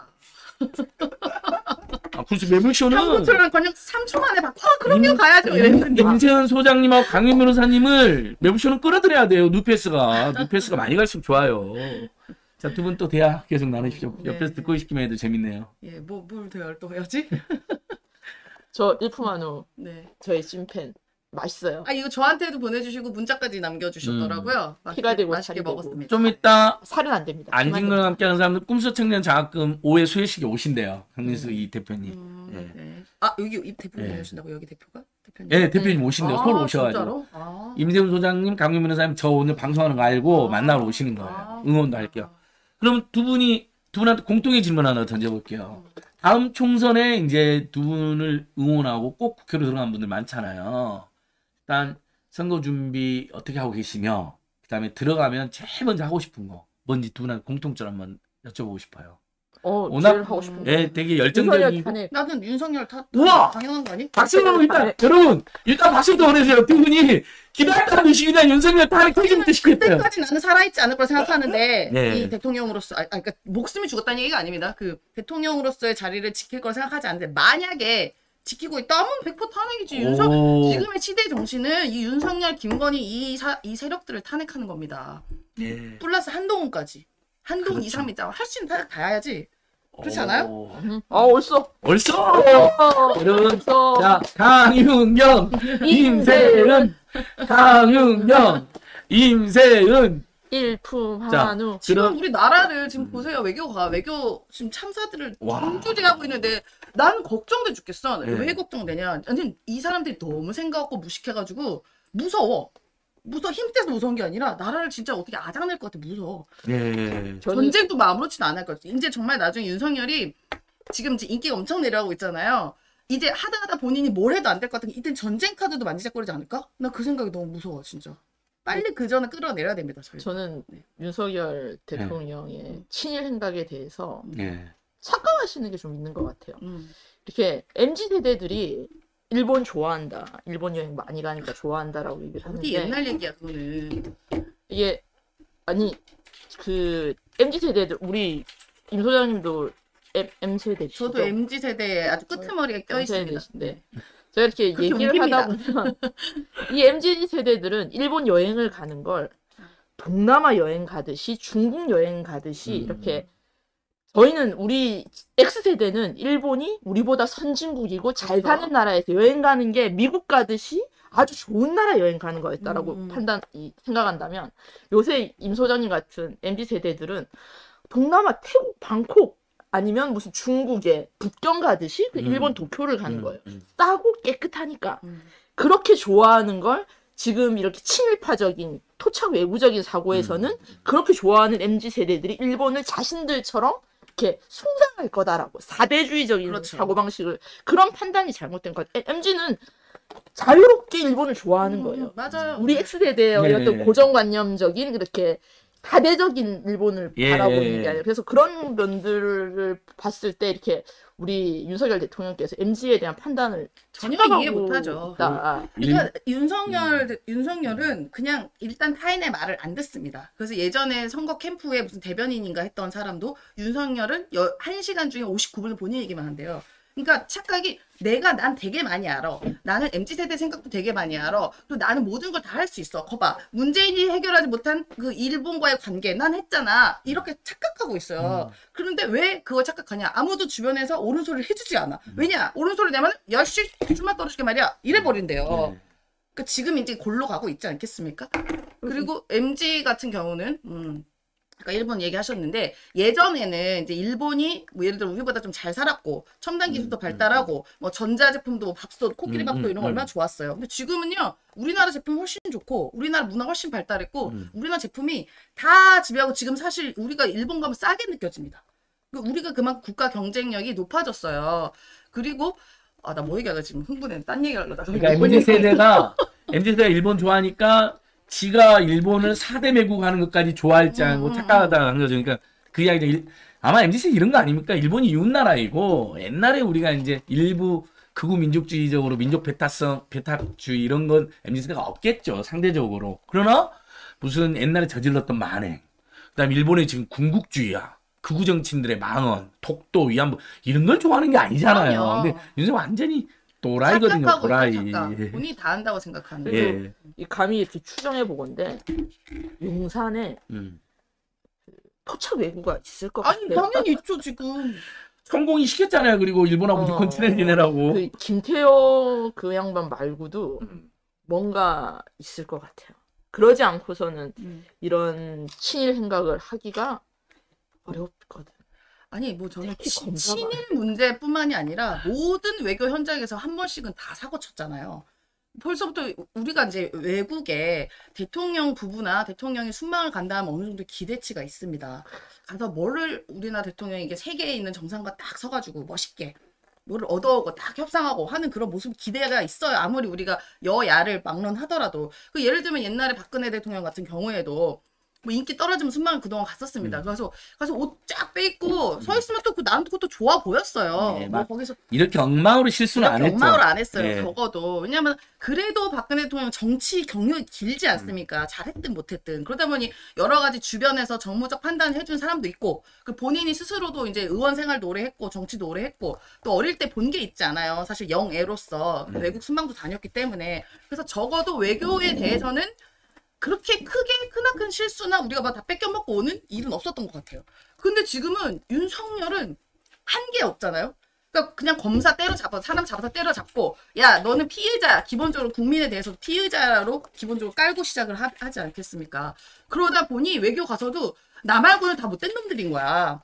그렇죠. 매불쇼는 삼고 초려는 그냥 3초 만에 바꿔. 그럼요 가야죠. 이랬는데. 임세현 소장님하고 강윤 변호사님을 매불쇼는 끌어들여야 돼요. 누페스가 많이 갈수록 좋아요. 자, 두 분 또 대화 계속 나누십시오. 네. 옆에서 듣고 있기만 해도 재밌네요. 예, 뭘 대화를 또 해야지? 저 일품한우 네. 저의 찐팬. 맛있어요. 아 이거 저한테도 보내주시고 문자까지 남겨주셨더라고요. 피가 되고 맛있게 살이 되고. 먹었습니다. 좀 이따 살은 안 됩니다. 안진근과 함께하는 사람들 꿈속 청년 장학금 5회 수혜식에 오신대요. 강민수 이 대표님. 네. 아 여기 이 대표님 예. 오신다고 여기 대표가? 대표님. 예, 대표님 오신대요. 서울 오셔가지고. 진짜로? 아. 임세훈 소장님, 강민 변호사님 저 오늘 방송하는 거 알고 아. 만나러 오시는 거예요. 아. 응원도 할게요. 그럼 두 분한테 공통의 질문 하나 던져볼게요. 다음 총선에 이제 두 분을 응원하고 꼭 국회로 들어간 분들 많잖아요. 일단 선거 준비 어떻게 하고 계시며 그다음에 들어가면 제일 먼저 하고 싶은 거 뭔지 두 분한테 공통점 한번 여쭤보고 싶어요. 제일 하고 싶은 거. 예, 되게 윤석열 열정적이고. 탄핵. 나는 윤석열 우와! 당연한 거 아니? 박수로 일단 여러분 일단 박수도 보내세요. 두 분이 기다렸다는 듯이 윤석열 탄핵 터지는 듯이 했어요. 그때까지 나는 살아있지 않을 거라 생각하는데 네. 이 대통령으로서 그러니까 목숨이 죽었다는 얘기가 아닙니다. 그 대통령으로서의 자리를 지킬 거라 생각하지 않는데 만약에 지키고 있다면 100% 탄핵이지. 오. 지금의 시대 정신은 이 윤석열, 김건희 이 세력들을 탄핵하는 겁니다. 예. 플러스 한동훈까지. 한동훈 그렇죠. 2, 3이 있잖아. 할수 있는 탄핵 다 해야지. 그렇지 않아요? 옳소. 벌써 여러분 옳소. 자 강윤경 임세은 강윤경 임세은 일품한우. 지금 그럼- 우리 나라를 지금 보세요. 외교 지금 참사들을 와. 줄줄이하고 있는데 난 걱정돼 죽겠어. 네. 왜 걱정되냐? 아니 이 사람들이 너무 생각 없고 무식해가지고 무서워. 힘 떼서 무서운 게 아니라 나라를 진짜 어떻게 아작낼 것 같아. 무서워. 예. 전쟁도 아무렇지도 않을 것 같아. 이제 정말 나중에 윤석열이 지금 인기가 엄청 내려가고 있잖아요. 이제 하다 본인이 뭘 해도 안 될 것 같은 게 이때 전쟁 카드도 만지작거리지 않을까? 나 그 생각이 너무 무서워 진짜. 빨리 그 전에 끌어내려야 됩니다. 저희. 저는 네. 윤석열 대통령의 음. 친일 행각에 대해서 예. 착각하시는 게 좀 있는 것 같아요. 음. 이렇게 MZ 세대들이 일본 좋아한다, 일본 여행 많이 가니까 좋아한다라고 얘기를 하는데 어디 옛날 얘기야 그거는. 이게 아니 그 MZ 세대들 우리 임 소장님도 M 세대시죠? 저도 MZ 세대에 아주 끄트머리에 껴 있습니다. 네. 제가 이렇게 그렇게 얘기를 하다 웃깁니다. 보면 이 MZ 세대들은 일본 여행을 가는 걸 동남아 여행 가듯이 중국 여행 가듯이 이렇게 저희는 우리 X세대는 일본이 우리보다 선진국이고 잘 그렇죠. 사는 나라에서 여행 가는 게 미국 가듯이 아주 좋은 나라 여행 가는 거였다라고 생각한다면 요새 임 소장님 같은 MZ 세대들은 동남아 태국 방콕 아니면 무슨 중국의 북경 가듯이 그 일본 도쿄를 가는 거예요. 싸고 깨끗하니까 그렇게 좋아하는 걸 지금 이렇게 친일파적인 토착 외구적인 사고에서는 그렇게 좋아하는 MZ 세대들이 일본을 자신들처럼 이렇게 숭상할 거다라고 사대주의적인 그렇죠. 사고방식을 그런 판단이 잘못된 것 같아요. MZ는 자유롭게 일본을 좋아하는 거예요. 맞아요. 우리 X세대의 네. 어떤 고정관념적인 이렇게 다대적인 일본을 예. 바라보는 게 아니라 그래서 그런 면들을 봤을 때 이렇게 우리 윤석열 대통령께서 MZ에 대한 판단을 전혀 착각하고 이해 못하죠. 있다. 그러니까 윤석열은 그냥 일단 타인의 말을 안 듣습니다. 그래서 예전에 선거 캠프에 무슨 대변인인가 했던 사람도 윤석열은 1시간 중에 59분을 본인 얘기만 한대요. 그러니까 착각이 난 되게 많이 알아. 나는 MZ세대 생각도 되게 많이 알아. 그리고 나는 모든 걸 다 할 수 있어. 거봐. 문재인이 해결하지 못한 그 일본과의 관계 난 했잖아. 이렇게 착각하고 있어요. 그런데 왜 그걸 착각하냐. 아무도 주변에서 옳은 소리를 해주지 않아. 왜냐. 옳은 소리 내면 야씨 줄만 떨어지게 말이야. 이래버린대요. 그러니까 지금 이제 골로 가고 있지 않겠습니까? 그리고 MZ 같은 경우는 아까 일본 얘기하셨는데 예전에는 이제 일본이 뭐 예를 들어 우리보다 좀 잘 살았고 첨단 기술도 발달하고 뭐 전자제품도 뭐 밥솥, 코끼리 밥솥 이런 거 얼마나 좋았어요. 근데 지금은요 우리나라 제품 훨씬 좋고 우리나라 문화 훨씬 발달했고 우리나라 제품이 다 지배하고 지금 사실 우리가 일본 가면 싸게 느껴집니다. 우리가 그만큼 국가 경쟁력이 높아졌어요. 그리고 나 뭐 얘기하다 지금 흥분해. 딴 얘기하려다가. 그러니까 MZ 세대가 일본 좋아하니까 지가 일본을 4대 매국하는 것까지 좋아할지 알고 착각하다 한 거죠. 그러니까 그 이야기죠. 아마 MZC 이런 거 아닙니까? 일본이 이웃나라이고 옛날에 우리가 이제 일부 극우 민족주의적으로 민족 배타주의 이런 건 MZC가 없겠죠. 상대적으로. 그러나 무슨 옛날에 저질렀던 만행, 그다음 일본의 지금 군국주의야. 극우 정치인들의 망언, 독도, 위안부 이런 걸 좋아하는 게 아니잖아요. 그럼요. 근데 요즘 완전히 또라이거든요. 착각하고 또라이. 있죠, 착각. 본인이 다 한다고 생각하는 그리고 거예요. 예. 이 감히 이렇게 추정해 보건데 용산에 토착 외구가 있을 것 아니 같아요. 당연히 있죠 지금. 성공이 시켰잖아요. 그리고 일본하고 어. 유권 친해지내라고. 그 김태호 그 양반 말고도 뭔가 있을 것 같아요. 그러지 않고서는 이런 친일 행각을 하기가 어렵거든. 아니 뭐 저는 특히 검사가- 친일 문제뿐만이 아니라 모든 외교 현장에서 한 번씩은 다 사고 쳤잖아요. 벌써부터 우리가 이제 외국에 대통령 부부나 대통령이 순방을 간다 하면 어느 정도 기대치가 있습니다. 가서 뭐를 우리나라 대통령이 이게 세계에 있는 정상과 딱 서가지고 멋있게 뭐를 얻어오고 딱 협상하고 하는 그런 모습 기대가 있어요. 아무리 우리가 여야를 막론하더라도. 그 예를 들면 옛날에 박근혜 대통령 같은 경우에도 뭐 인기 떨어지면 순방을 그동안 갔었습니다. 그래서 가서 옷 쫙 빼입고 서 있으면 또 그 나는 그것도 좋아 보였어요. 네, 뭐 막 거기서 이렇게 엉망으로 실수는 안 했죠. 엉망을 안 했어요. 예. 적어도. 왜냐면 그래도 박근혜 대통령 정치 경력이 길지 않습니까? 잘했든 못했든. 그러다 보니 여러 가지 주변에서 정무적 판단을 해준 사람도 있고 그 본인이 스스로도 이제 의원 생활도 오래 했고 정치도 오래 했고 또 어릴 때 본 게 있지 않아요. 사실 영애로서 외국 순방도 다녔기 때문에. 그래서 적어도 외교에 대해서는 그렇게 크나큰 실수나 우리가 막 다 뺏겨먹고 오는 일은 없었던 것 같아요. 근데 지금은 윤석열은 한 게 없잖아요. 그러니까 그냥 검사 때려잡아 사람 잡아서 때려잡고 야 너는 피해자야. 기본적으로 국민에 대해서 피해자로 기본적으로 깔고 시작을 하지 않겠습니까? 그러다 보니 외교 가서도 나 말고는 다 못된 놈들인 거야.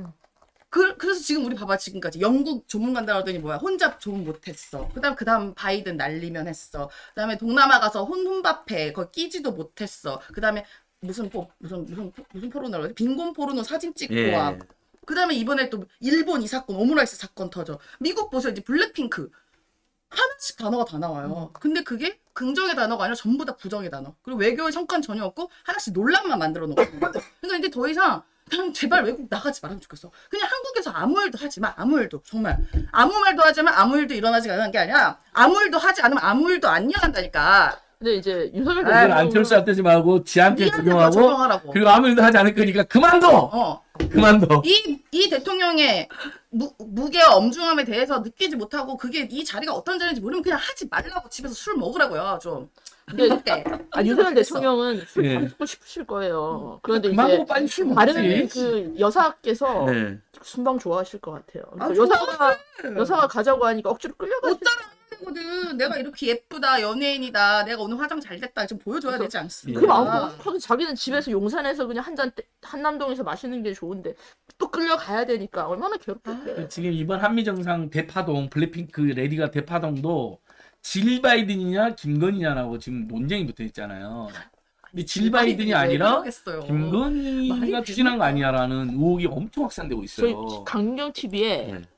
그래서 지금 우리 봐봐 지금까지 영국 조문 간다 그러더니 뭐야 혼자 조문 못했어. 그다음 바이든 날리면 했어. 그다음에 동남아 가서 혼밥해 거기 끼지도 못했어. 그다음에 무슨 포르노 그러지? 빈곤 포르노 사진 찍고 예. 와. 그다음에 이번에 또 일본 이 사건 오므라이스 사건 터져. 미국 보세요 이제 블랙핑크 하나씩 단어가 다 나와요. 근데 그게 긍정의 단어가 아니라 전부 다 부정의 단어. 그리고 외교의 성과는 전혀 없고 하나씩 논란만 만들어 놓고. 그러니까 이제 더 이상 그냥 제발 외국 나가지 말았으면 좋겠어. 그냥 한국에서 아무 일도 하지 마. 아무 일도. 정말. 아무 말도 하지만 아무 일도 일어나지 않는 게 아니라 아무 일도 하지 않으면 아무 일도 안 일어난다니까. 근데 이제 윤석열 이걸 안 대통령은 털수 떼지 말고 지한테 니한테 적용하고 적용하라고. 그리고 아무 일도 하지 않을 거니까 그만둬. 그만둬. 이 대통령의 무게와 엄중함에 대해서 느끼지 못하고 그게 이 자리가 어떤 자리인지 모르면 그냥 하지 말라고 집에서 술 먹으라고요. 좀. 근데 그때. 윤석열 대통령은 술 예. 마시고 싶으실 거예요. 그런데 그만두고 이제 빨리 술 다른 먹지. 그 여사께서 네. 순방 좋아하실 것 같아요. 아, 그러니까 여사가 가자고 하니까 억지로 끌려가시. 거든 내가 이렇게 예쁘다 연예인이다 내가 오늘 화장 잘 됐다 좀 보여줘야 되지 않습니까? 그 마음 자기는 집에서 용산에서 그냥 한 잔 한남동에서 마시는 게 좋은데 또 끌려가야 되니까 얼마나 괴롭겠어요. 지금 이번 한미 정상 대파동 블랙핑크 레디가 대파동도 질 바이든이냐 김건희냐라고 지금 논쟁이 붙어 있잖아요. 근데 질 바이든이 아니라 김건희가 말이 추진한 거 아니야라는 의혹이 엄청 확산되고 저희 있어요. 강경 TV에 네.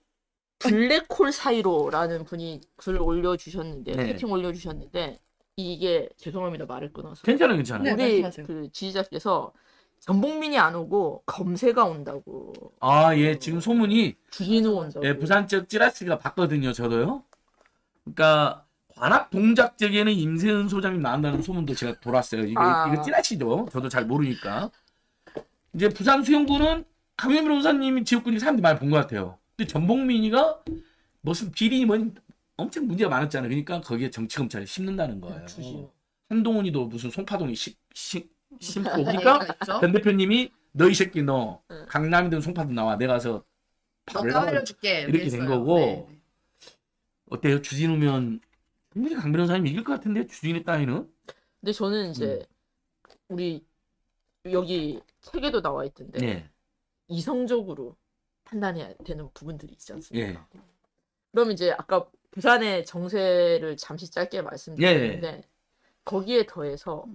블랙홀 사이로라는 분이 글 올려주셨는데 네. 채팅 올려주셨는데 이게 죄송합니다 말을 끊어서 괜찮아요, 괜찮아요. 네. 우리 말씀하세요. 그 지지자께서 전복민이 안 오고 검세가 온다고 아, 예, 지금 소문이 주진우 온다고. 예, 부산 쪽 찌라시가 봤거든요, 저도요. 그러니까 관악 동작적에는 임세은 소장님 나온다는 소문도 제가 돌았어요. 이거 찌라시죠. 저도 잘 모르니까. 이제 부산 수영구는 강현 변호사님이 지역구니 사람들이 많이 본 것 같아요. 근데 전복민이가 무슨 비리 뭐 엄청 문제가 많았잖아요. 그러니까 거기에 정치 검찰이 심는다는 거예요. 주진우. 한동훈이도 무슨 송파동이 심고 그러니까 변 대표님이 너 이 새끼 너 응. 강남이든 송파든 나와 내가 가서 너 밥을 까발려줄게 이렇게 된 거고. 어때요? 주진우면 충분히 강 변호사님 이길 것 같은데 주진우 따위는? 근데 저는 이제 우리 여기 책에도 나와 있던데 네. 이성적으로 판단해야 되는 부분들이 있지 않습니까? 예. 그럼 이제 아까 부산의 정세를 잠시 짧게 말씀드렸는데 거기에 더해서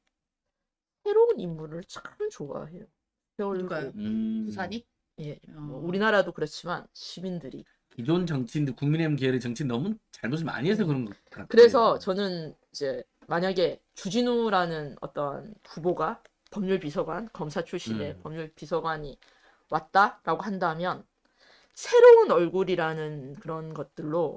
새로운 인물을 참 좋아해요. 세월호. 누가요? 부산이? 예. 뭐 우리나라도 그렇지만 시민들이. 기존 정치인들 국민의힘 계열의 정치인 너무 잘못을 많이 해서 그런 것 같아요. 그래서 저는 이제 만약에 주진우라는 어떤 후보가 법률비서관, 검사 출신의 법률비서관이 왔다라고 한다면 새로운 얼굴이라는 그런 것들로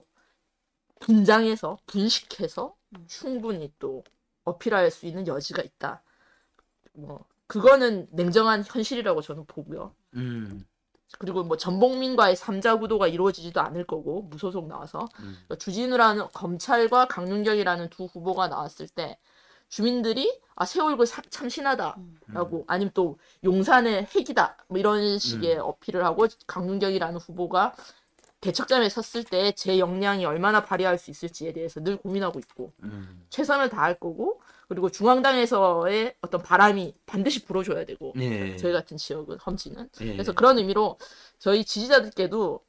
분장해서 분식해서 충분히 또 어필할 수 있는 여지가 있다. 뭐 그거는 냉정한 현실이라고 저는 보고요. 그리고 뭐 전복민과의 3자 구도가 이루어지지도 않을 거고 무소속 나와서 주진우라는 검찰과 강윤경이라는 두 후보가 나왔을 때 주민들이 새 얼굴 참신하다라고 아니면 또 용산의 핵이다 뭐 이런 식의 어필을 하고 강윤경이라는 후보가 대척점에 섰을 때 제 역량이 얼마나 발휘할 수 있을지에 대해서 늘 고민하고 있고 최선을 다할 거고 그리고 중앙당에서의 어떤 바람이 반드시 불어줘야 되고 저희 같은 지역은 험지는 그래서 그런 의미로 저희 지지자들께도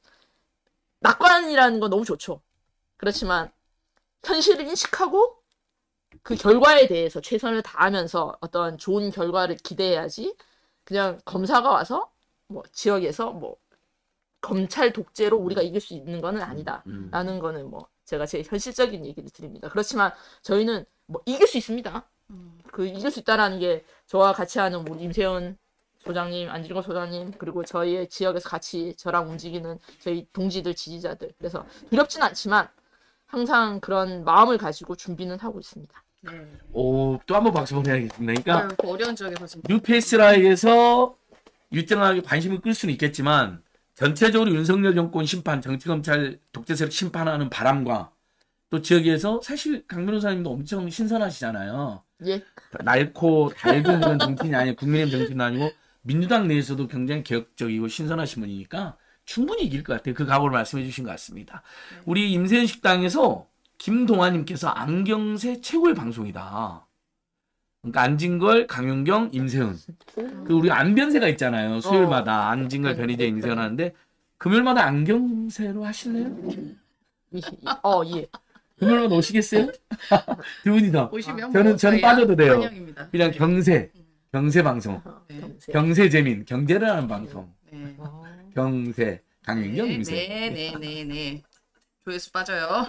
낙관이라는 건 너무 좋죠. 그렇지만 현실을 인식하고 그 결과에 대해서 최선을 다하면서 어떤 좋은 결과를 기대해야지 그냥 검사가 와서 뭐 지역에서 뭐 검찰 독재로 우리가 이길 수 있는 거는 아니다라는 거는 뭐 제가 제 현실적인 얘기를 드립니다. 그렇지만 저희는 뭐 이길 수 있습니다. 그 이길 수 있다라는 게 저와 같이 하는 우리 임세훈 소장님, 안진걸 소장님 그리고 저희의 지역에서 같이 저랑 움직이는 저희 동지들 지지자들 그래서 두렵진 않지만 항상 그런 마음을 가지고 준비는 하고 있습니다. 오, 또 한 번 박수 보내야겠습니다. 그러니까 그 어려운 지역에서 진짜. 뉴페이스라에서 유등하게 관심을 끌 수는 있겠지만 전체적으로 윤석열 정권 심판, 정치검찰 독재 세력 심판하는 바람과 또 지역에서 사실 강 변호사님도 엄청 신선하시잖아요. 예. 낡고 낡은 그런 정치인이 아니고 국민의힘 정치인도 아니고 민주당 내에서도 굉장히 개혁적이고 신선하신 분이니까 충분히 이길 것 같아요. 그 각오를 말씀해 주신 것 같습니다. 우리 임세현 식당에서 김동아님께서 안경새 최고의 방송이다. 그러니까 안진걸, 강윤경, 임세훈. 그 우리 안변세가 있잖아요. 수요일마다 안진걸, 변희재, 임세훈 하는데 금요일마다 안경새로 하실래요? 예. 금요일마다 오시겠어요? 두 분이서. 오시면 저는 빠져도 돼요. 환영입니다. 그냥 경세 방송. 경세. 경세 재민, 경제를 하는 방송. 네. 경세, 강윤경, 임세훈. 네. 조회수 빠져요.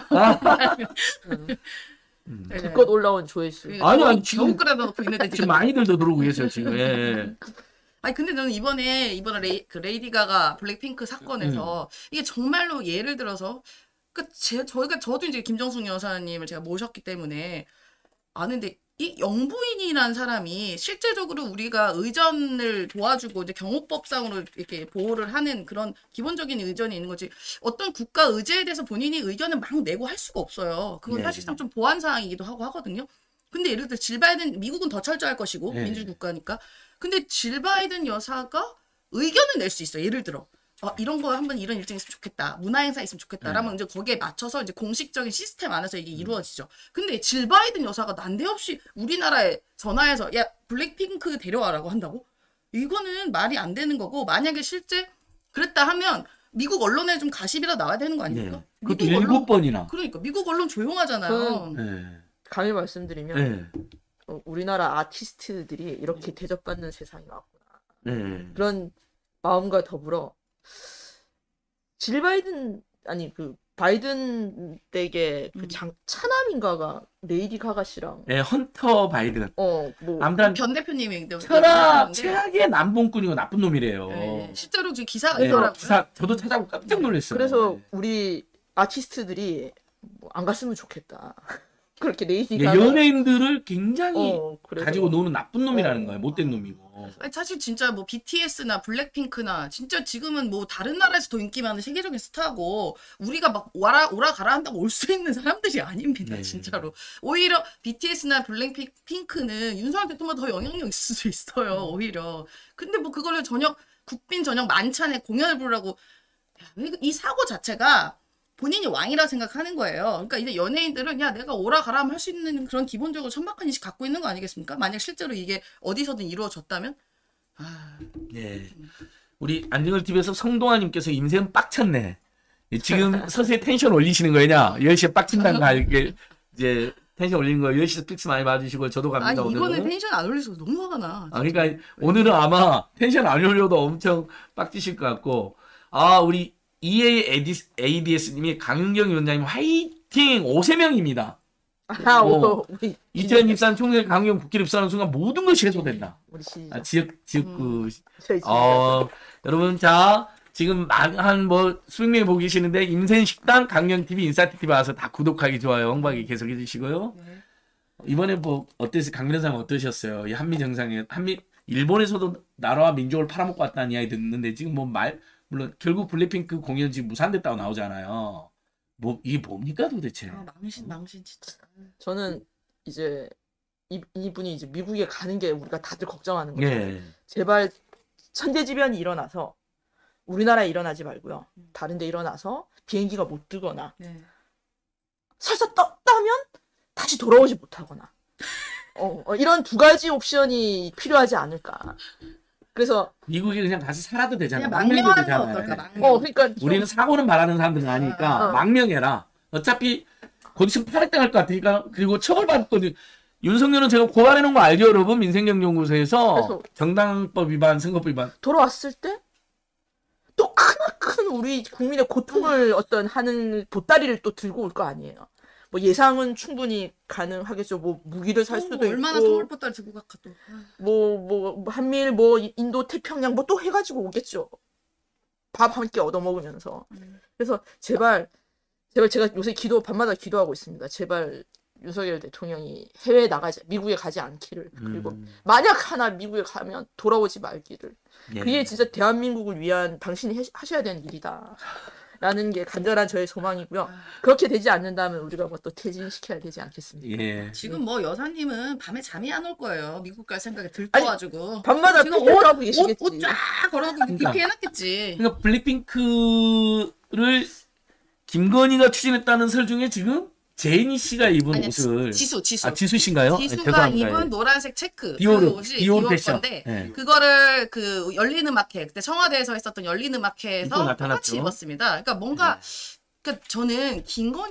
그것 올라온 조회수. 아니, 지금 너무 끌어놓고 있는데 지금 많이들 더 들어오고 계세요 지금. 아니 근데 저는 이번에 레이디 가가 블랙핑크 사건에서 이게 정말로 예를 들어서 저도 이제 김정숙 여사님을 제가 모셨기 때문에 아는데 이 영부인이라는 사람이 실제적으로 우리가 의전을 도와주고 이제 경호법상으로 이렇게 보호를 하는 그런 기본적인 의전이 있는 거지 어떤 국가 의제에 대해서 본인이 의견을 막 내고 할 수가 없어요. 그건 사실상 좀 보안 사항이기도 하고 하거든요. 근데 예를 들어 질 바이든 미국은 더 철저할 것이고 민주국가니까 근데 질 바이든 여사가 의견을 낼 수 있어요. 예를 들어 이런 거 한번 이런 일정이 있으면 좋겠다. 문화행사 있으면 좋겠다. 라면 이제 거기에 맞춰서 이제 공식적인 시스템 안에서 이게 이루어지죠. 근데 질 바이든 여사가 난데없이 우리나라에 전화해서 야 블랙핑크 데려와라고 한다고? 이거는 말이 안 되는 거고 만약에 실제 그랬다 하면 미국 언론에 좀 가십이라 나와야 되는 거 아닙니까? 그것도 7번이나. 그러니까 미국 언론 조용하잖아요. 감히 말씀드리면 우리나라 아티스트들이 이렇게 대접받는 세상이 왔구나. 그런 마음과 더불어 질 바이든 그 바이든 댁의 그 차남인가가 레이디 가가 씨랑 헌터 바이든. 뭐 아무튼 변 대표님이 최악의 남봉꾼이고 나쁜 놈이래요. 실제로 지금 기사가 있더라고요. 저도 찾아보고 깜짝 놀랐어요. 그래서 우리 아티스트들이 안 갔으면 좋겠다. 그렇게 레이디가 연예인들을 굉장히 가지고 노는 나쁜 놈이라는 거예요. 못된 놈이고. 아니, 사실 진짜 뭐 BTS나 블랙핑크나 진짜 지금은 뭐 다른 나라에서 더 인기 많은 세계적인 스타고 우리가 막 오라 가라 한다고 올 수 있는 사람들이 아닙니다. 진짜로. 오히려 BTS나 블랙핑크는 윤석열 대통령보다 더 영향력 있을 수 있어요. 오히려. 근데 뭐 그거를 국빈 저녁 만찬에 공연을 부르라고 이 사고 자체가 본인이 왕이라 생각하는 거예요. 그러니까 이제 연예인들은 야 내가 오라 가라 하면 할 수 있는 그런 기본적으로 천박한 인식 갖고 있는 거 아니겠습니까? 만약 실제로 이게 어디서든 이루어졌다면? 우리 안진걸 TV에서 성동아님께서 임세훈 빡쳤네. 지금 서서히 텐션 올리시는 거냐? 10시에 빡친다는 거 알게 이제 텐션 올리는 거 10시에 픽스 많이 봐주시고 저도 갑니다. 아니 이번에 오늘은. 텐션 안 올려서 너무 화가 나. 그러니까 오늘은 아마 텐션 안 올려도 엄청 빡치실 것 같고 우리 EAADS님이 강윤경 위원장님 화이팅 5세명입니다. 아, 우리 2024 총선 강경 국기를 입수하는 순간 모든 것이 해소된다. 우리 시 지역 그 저희 여러분 자 지금 한 뭐 수백 명이 보고 계시는데 인생식당 강경TV 인사TV 와서 다 구독하기 좋아요 홍보하기 계속해 주시고요. 네. 이번에 뭐 어땠어요? 강변호사님 어떠셨어요? 이 한미 정상회 일본에서도 나라와 민족을 팔아먹고 왔다는 이야기 듣는데 지금 뭐 물론 결국 블랙핑크 공연 지금 무산됐다고 나오잖아요. 뭐 이게 뭡니까 도대체? 아, 망신 진짜. 저는 이제 이분이 이제 미국에 가는 게 우리가 다들 걱정하는 거죠. 예. 제발 천재지변이 일어나서 우리나라에 일어나지 말고요. 다른 데 일어나서 비행기가 못 뜨거나 네. 설사 떴다면 다시 돌아오지 못하거나 이런 두 가지 옵션이 필요하지 않을까. 그래서 미국에 그냥 가서 살아도 되잖아. 그냥 망명도 망명하면 되잖아요. 어떨까? 망명. 그러니까 좀 우리는 사고는 말하는 사람들은 아니니까 망명해라. 어차피 곧 있으면 탈핵당할 것 같으니까 그리고 처벌받거든. 윤석열은 제가 고발해 놓은 거 알죠, 여러분? 민생경연구소에서 그래서 정당법 위반, 선거법 위반. 돌아왔을 때 또 크나큰 우리 국민의 고통을 어떤 하는 보따리를 또 들고 올 거 아니에요. 뭐 예상은 충분히 가능하겠죠. 뭐 무기를 살 수도 얼마나 있고, 서울보따리 들고 갈까 또. 뭐 한미일, 뭐 인도 태평양 뭐 또 해가지고 오겠죠. 밥 함께 얻어 먹으면서. 그래서 제발 제가 요새 밤마다 기도하고 있습니다. 제발 윤석열 대통령이 해외에 미국에 가지 않기를. 그리고 만약 하나 미국에 가면 돌아오지 말기를. 예. 그게 진짜 대한민국을 위한 당신이 하셔야 되는 일이다. 라는 게 간절한 저의 소망이고요. 그렇게 되지 않는다면 우리가 뭐 또 퇴진시켜야 되지 않겠습니까? 예. 지금 뭐 여사님은 밤에 잠이 안 올 거예요. 미국 갈 생각에 들떠가지고. 밤마다 지금 피곤하고 계시겠지. 옷 쫙 걸어놓고 그러니까. DP 해놨겠지. 그러니까 블랙핑크를 김건희가 추진했다는 설 중에 지금 제이니 씨가 입은 아니, 옷을 지수. 아 지수 씨인가요? 지수가 죄송합니다. 입은 노란색 체크 디오르, 그 옷이 디오르 디올 패션. 건데 예. 그거를 그 열리는 마켓 그때 청와대에서 했었던 열리는 입고 마켓에서 나타났죠. 똑같이 입었습니다. 그러니까 뭔가 그러니까 저는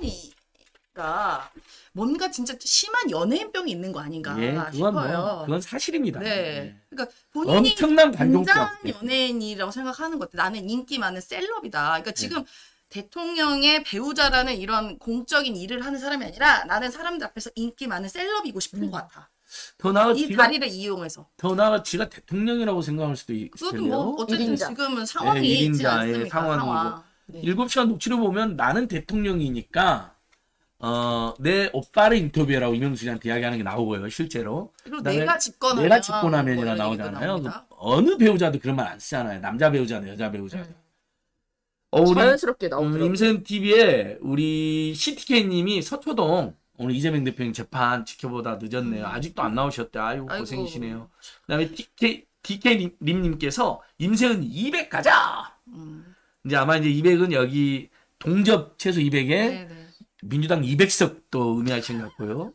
김건희가 뭔가 진짜 심한 연예인병이 있는 거 아닌가 예, 그건 싶어요. 그건 사실입니다. 네. 예. 그러니까 본인이 엄청난 관종병. 굉장한 연예인이라고 생각하는 것 같아. 나는 인기 많은 셀럽이다. 그러니까 지금 대통령의 배우자라는 이런 공적인 일을 하는 사람이 아니라 나는 사람들 앞에서 인기 많은 셀럽이고 싶은 것 같아. 더 나아 이 다리를 이용해서. 더 나아 지가 대통령이라고 생각할 수도 있을 그것도 텐데요. 뭐 어쨌든 일인자. 지금은 상황이 예, 있지 일인자의 않습니까? 상황이고. 상황. 네. 7시간 녹취를 보면 나는 대통령이니까 내 오빠를 인터뷰해라고 이명수 씨한테 이야기하는 게 나오고요. 실제로. 그리고 그다음에 내가 집권하면 내가 집권하면이라 뭐 이런 나오잖아요. 얘기도 나옵니다. 어느 배우자도 그런 말 안 쓰잖아요. 남자 배우자든 여자 배우자든. 우리 자연스럽게 나오더라고요. 임세은 TV에 우리 CTK님이 서초동 오늘 이재명 대표님 재판 지켜보다 늦었네요. 아직도 안 나오셨대. 아이고 아이고. 고생이시네요. 그다음에 DK 님께서 임세은 200 가자. 이제 아마 이제 200은 여기 동접 최소 200에 네, 네. 민주당 200석도 의미하시는 것 같고요.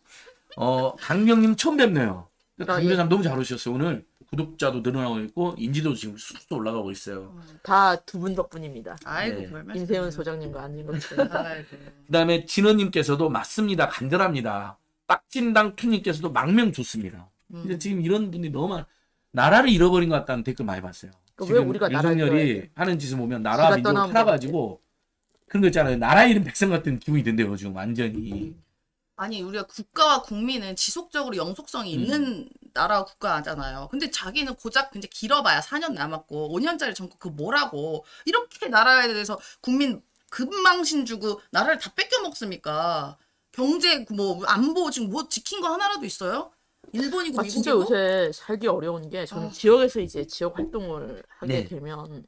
강경님 처음 뵙네요. 강경님 너무 잘 오셨어요. 오늘 구독자도 늘어나고 있고 인지도 지금 쑥쑥 올라가고 있어요. 다 두 분 덕분입니다. 아이고 네. 별 말씀. 임세훈 소장님과 안진걸 씨. 아이고. 그다음에 진원님께서도 맞습니다. 간절합니다. 빡진당 투님께서도 망명 좋습니다. 근데 지금 이런 분이 너무 나라를 잃어버린 것 같다는 댓글 많이 봤어요. 왜 지금 우리가 나라를 잃어야 윤석열이 돼? 하는 짓을 보면 나라 지가 민족을 떠나면 팔아가지고 그런 거 있잖아요. 나라 잃은 백성 같은 기분이 든대요. 지금 완전히. 아니 우리가 국가와 국민은 지속적으로 영속성이 있는 나라 국가잖아요. 근데 자기는 고작 이제 길어봐야 4년 남았고 5년짜리 정권 그 뭐라고 이렇게 나라에 대해서 국민 급망신 주고 나라를 다 뺏겨 먹습니까? 경제 뭐 안보 지금 뭐 지킨 거 하나라도 있어요? 일본이고 진짜 미국이고. 요새 살기 어려운 게 저는 아. 지역에서 이제 지역 활동을 하게 네. 되면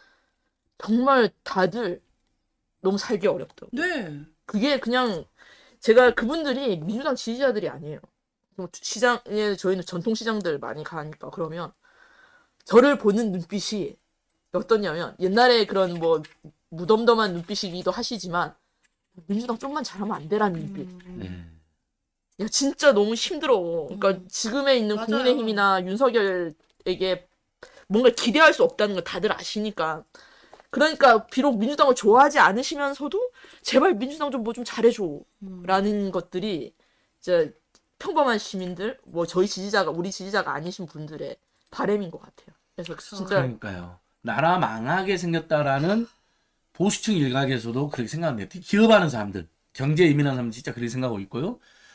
정말 다들 너무 살기 어렵더라고요. 네. 그게 그냥 제가 그분들이 민주당 지지자들이 아니에요. 뭐 시장에 저희는 전통 시장들 많이 가니까 그러면 저를 보는 눈빛이 어떠냐면 옛날에 그런 뭐 무덤덤한 눈빛이기도 하시지만 민주당 좀만 잘하면 안 되라는 눈빛. 네. 야 진짜 너무 힘들어. 그러니까 지금에 있는 맞아요. 국민의힘이나 윤석열에게 뭔가 기대할 수 없다는 걸 다들 아시니까. 그러니까 비록 민주당을 좋아하지 않으시면서도 제발 민주당 좀 뭐 좀 잘해줘 라는 것들이 이제 평범한 시민들 뭐 저희 지지자가 우리 지지자가 아니신 분들의 바람인 것 같아요. 그래서 진짜 그러니까요. 나라 망하게 생겼다라는 보수층 일각에서도 그렇게 생각합니다. 특히 기업하는 사람들, 경제에 예민한 사람들 진짜 그렇게 생각하고 있고요.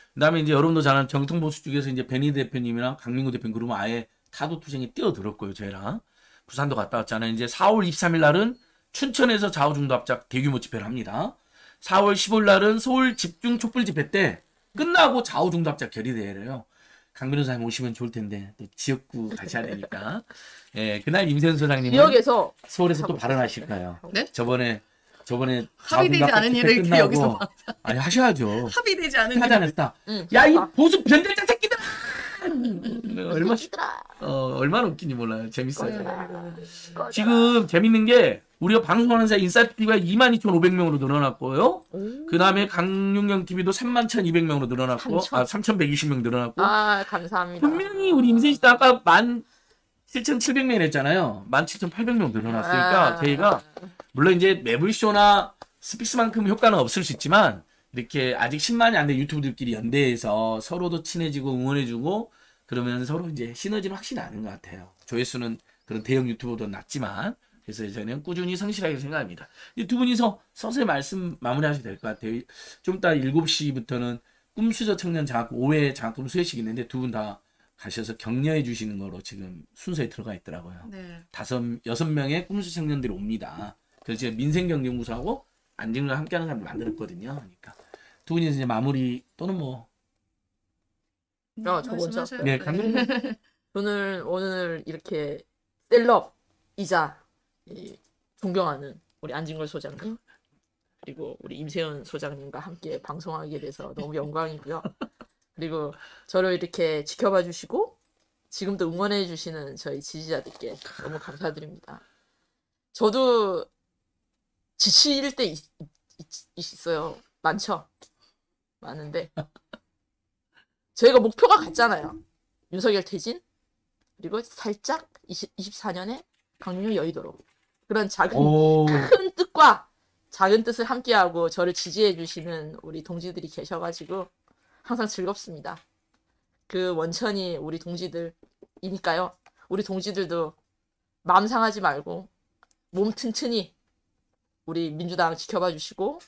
그다음에 이제 여러분도 잘 아는 정통보수 쪽에서 이제 베니 대표님이랑 강민구 대표님 그러면 아예 타도 투쟁에 뛰어들었고요. 저희랑 부산도 갔다 왔잖아요. 이제 4월 23일 날은 춘천에서 좌우중도합작 대규모 집회를 합니다. 4월 15일 날은 서울 집중 촛불 집회 때 끝나고 좌우중도합작 결의대회래요. 강 변호사님 오시면 좋을 텐데 또 지역구 가셔야 되니까. 예, 그날 임세훈 소장님은 지역에서 서울에서 또 발언하실 거예요. 네? 저번에 합의되지 않은 일을 이렇게 여기서 아니 하셔야죠. 합의되지 않은 하지 일을 않았다. 응, 야 이 좋다. 보수 변절자 새끼들. 얼마 새끼들아. 얼마나 웃긴지 몰라요. 재밌어요. 꺼져라. 지금 재밌는 게 우리가 방송하는 사이 인사이트 TV가 22,500명으로 늘어났고요. 그 다음에 강윤경 TV도 31,200명으로 늘어났고, 3,120명 늘어났고. 아 감사합니다. 분명히 우리 임세희 씨도 아까 17,700명 했잖아요. 17,800명 늘어났으니까 저희가 물론 이제 매불쇼나 스픽스만큼 효과는 없을 수 있지만 이렇게 아직 10만이 안 된 유튜브들끼리 연대해서 서로도 친해지고 응원해주고 그러면 서로 이제 시너지는 확실히 나는 것 같아요. 조회수는 그런 대형 유튜버보다 낮지만 그래서 저는 꾸준히 성실하게 생각합니다. 이 두 분이서 서서히 말씀 마무리하셔도 될 것 같아요. 좀 이따 7시부터는 꿈수저 청년 장학금 5회 장학금 수여식이 있는데 두 분 다 가셔서 격려해 주시는 거로 지금 순서에 들어가 있더라고요. 네. 6명의 꿈수 청년들이 옵니다. 그래서 제가 민생경제연구소하고 안진과 함께하는 사람들 만들었거든요. 그러니까 두 분이서 이제 마무리 또는 뭐 저 먼저. 말씀하세요. 네, 강민구 저는 오늘 이렇게 셀럽이자 이 존경하는 우리 안진걸 소장님 그리고 우리 임세훈 소장님과 함께 방송하게 돼서 너무 영광이고요. 그리고 저를 이렇게 지켜봐 주시고 지금도 응원해 주시는 저희 지지자들께 너무 감사드립니다. 저도 지칠 때 있어요. 많죠. 많은데 저희가 목표가 같잖아요. 윤석열 퇴진 그리고 살짝 24년에 강릉 여의도로 그런 큰 뜻과 작은 뜻을 함께하고 저를 지지해 주시는 우리 동지들이 계셔가지고 항상 즐겁습니다. 그 원천이 우리 동지들이니까요. 우리 동지들도 마음 상하지 말고 몸 튼튼히 우리 민주당 지켜봐 주시고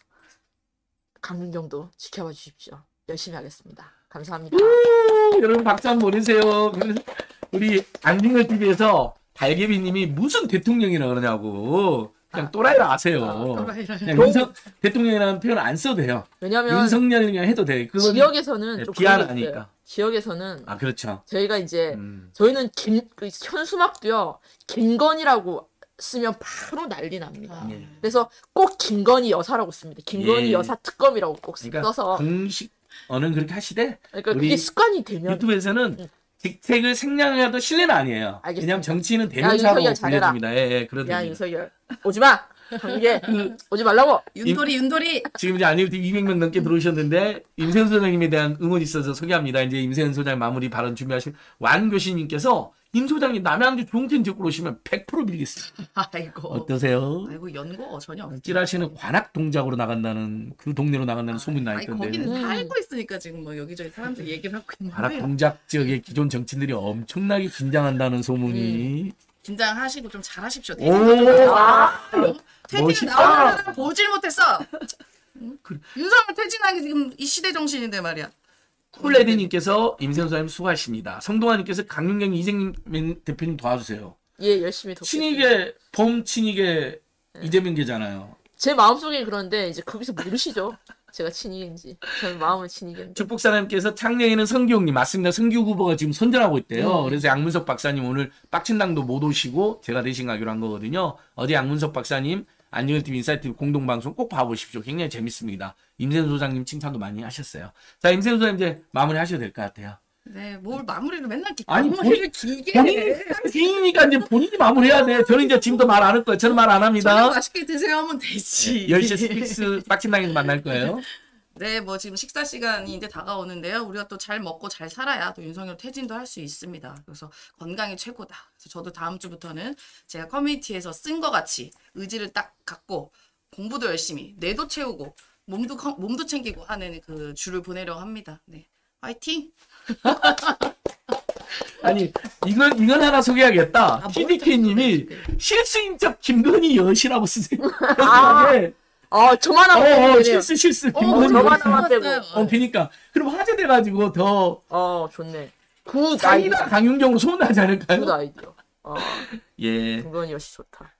강민경도 지켜봐 주십시오. 열심히 하겠습니다. 감사합니다. 여러분 박수 한번 보내세요. 우리 안진걸 TV에서 달개비님이 무슨 대통령이라 그러냐고 그냥 또라이라 아세요. 그냥 대통령이라는 표현 안 써도 돼요. 왜냐면 윤석열 그냥 해도 돼. 그건 지역에서는 네, 좀 비하는 그런 게 있어요. 아니까. 지역에서는 아 그렇죠. 저희가 이제 저희는 그 현수막도요 김건희라고 쓰면 바로 난리 납니다. 예. 그래서 꼭 김건희 여사라고 씁니다. 김건희 예. 여사 특검이라고 꼭 그러니까 써서 공식 언어는 그렇게 하시되 그러니까 우리 그게 습관이 되면 유튜브에서는 직책을 생략해도 실례는 아니에요. 알겠습니다. 왜냐하면 정치인은 야, 대명사로 윤석열 잘해라. 불려집니다. 예, 그러다 야 윤석열 오지마 이게 오지 말라고. 윤돌이 지금 이제 안일티 200명 넘게 들어오셨는데 임세훈 소장님에 대한 응원이 있어서 소개합니다. 이제 임세훈 소장 마무리 발언 준비하시면 완교시님께서 임 소장님 남양주 종천 지역으로 오시면 100% 빌리겠습니다. 아이고. 어떠세요? 아이고 연고 전혀 없죠. 찌라시는 관악 동작으로 나간다는 그 동네로 나간다는 소문이 나 아니 있던데. 거기는 살고 있으니까 지금 뭐 여기저기 사람들이 얘기를 하고 관악 있는데 동작 지역의 기존 정치인들이 엄청나게 긴장한다는 소문이. 긴장하시고 좀 잘하십시오. 오. 퇴진 멋있다. 나오는 사람 보질 못했어. 윤석열 퇴진하기 지금 이 시대 정신인데 말이야. 쿨레디님께서 임세훈 소장님 수고하십니다. 성동아님께서 강윤경 이재명 대표님 도와주세요. 예 열심히 돕겠습니다. 친이계 범친이계 이재명 계잖아요. 제 마음속에 그런데 이제 거기서 모르시죠. 제가 친이계인지 저는 마음은 친이계인데. 축복사님께서 창녕에는 성기용님 맞습니다. 성기용 후보가 지금 선전하고 있대요. 그래서 양문석 박사님 오늘 빡친당도 못 오시고 제가 대신 가기로 한 거거든요. 어제 양문석 박사님 안진걸TV 인사이트 공동방송 꼭 봐보십시오. 굉장히 재밌습니다. 임세훈 소장님 칭찬도 많이 하셨어요. 자, 임세훈 소장님 이제 마무리 하셔도 될 것 같아요. 네, 뭘 마무리를 맨날 이렇게 아니, 마무리를 길게 본인이 해. 개인이니까 이제 본인이 마무리해야 돼. 저는 이제 지금도 말 안 할 거예요. 저는 말 안 합니다. 저녁 맛있게 드세요 하면 되지. 10시 스픽스 빡친당에서 만날 거예요. 네, 뭐 지금 식사 시간이 이제 다가오는데요. 우리가 또 잘 먹고 잘 살아야 또 윤석열 퇴진도 할 수 있습니다. 그래서 건강이 최고다. 그래서 저도 다음 주부터는 제가 커뮤니티에서 쓴 거 같이 의지를 딱 갖고 공부도 열심히, 뇌도 채우고 몸도 챙기고 하는 그 주를 보내려고 합니다. 네, 화이팅! 아니 이건 하나 소개하겠다. 아, TDK님이 실수인적 김건희 여시라고 쓰세요. 아. 그게 저만 하면 되네요. 실수. 저만 하면 되고. 그니까. 그럼 화제돼가지고 더 좋네. 굿 자기나 아이디어. 강윤경으로 소문나지 않을까요? 굿 아이디어. 예. 김건희 역시 좋다.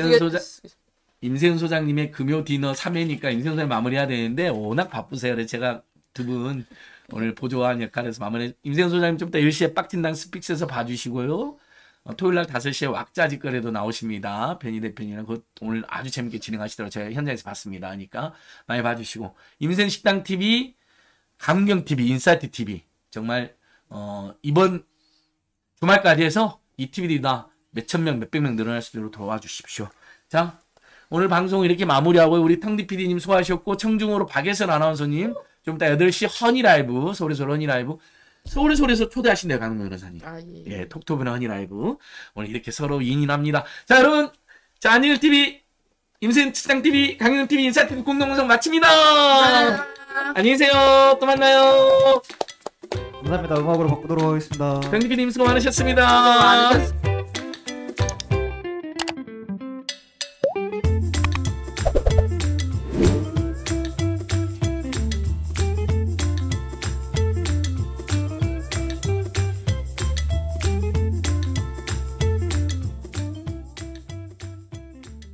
임세훈 소장님의 금요 디너 3회니까 임세훈 소장님 마무리해야 되는데 워낙 바쁘세요. 그래서 제가 두 분 오늘 보조한 역할에서 마무리. 임세훈 소장님 좀 이따 10시에 빡틴당 스픽스에서 봐주시고요. 토요일날 5시에 왁자지껄에도 나오십니다. 변희 대표님이랑 오늘 아주 재밌게 진행하시더라고요. 제가 현장에서 봤습니다. 하니까 많이 봐주시고 임세훈 식당 TV, 강경 TV, 인사이트 TV 정말 이번 주말까지 해서 이 TV들이 다 몇천 명, 몇백 명 늘어날 수 있도록 도와주십시오. 자, 오늘 방송 이렇게 마무리하고 우리 텅디 PD님 수고하셨고 청중으로 박예선 아나운서님 좀 이따 8시 허니 라이브 서울에서 허니 라이브 서울에서 초대하신대요 강릉 변호사님. 예, 톡톡이나 허니 라이브 오늘 이렇게 서로 인인합니다. 자 여러분, 자 안일 TV, 임세훈 식당 TV, 강릉 TV 인사이트 공동방송 마칩니다. 안녕히 계세요. 또 만나요. 감사합니다. 음악으로 바꾸도록 하겠습니다. 텅디 PD님 수고 많으셨습니다.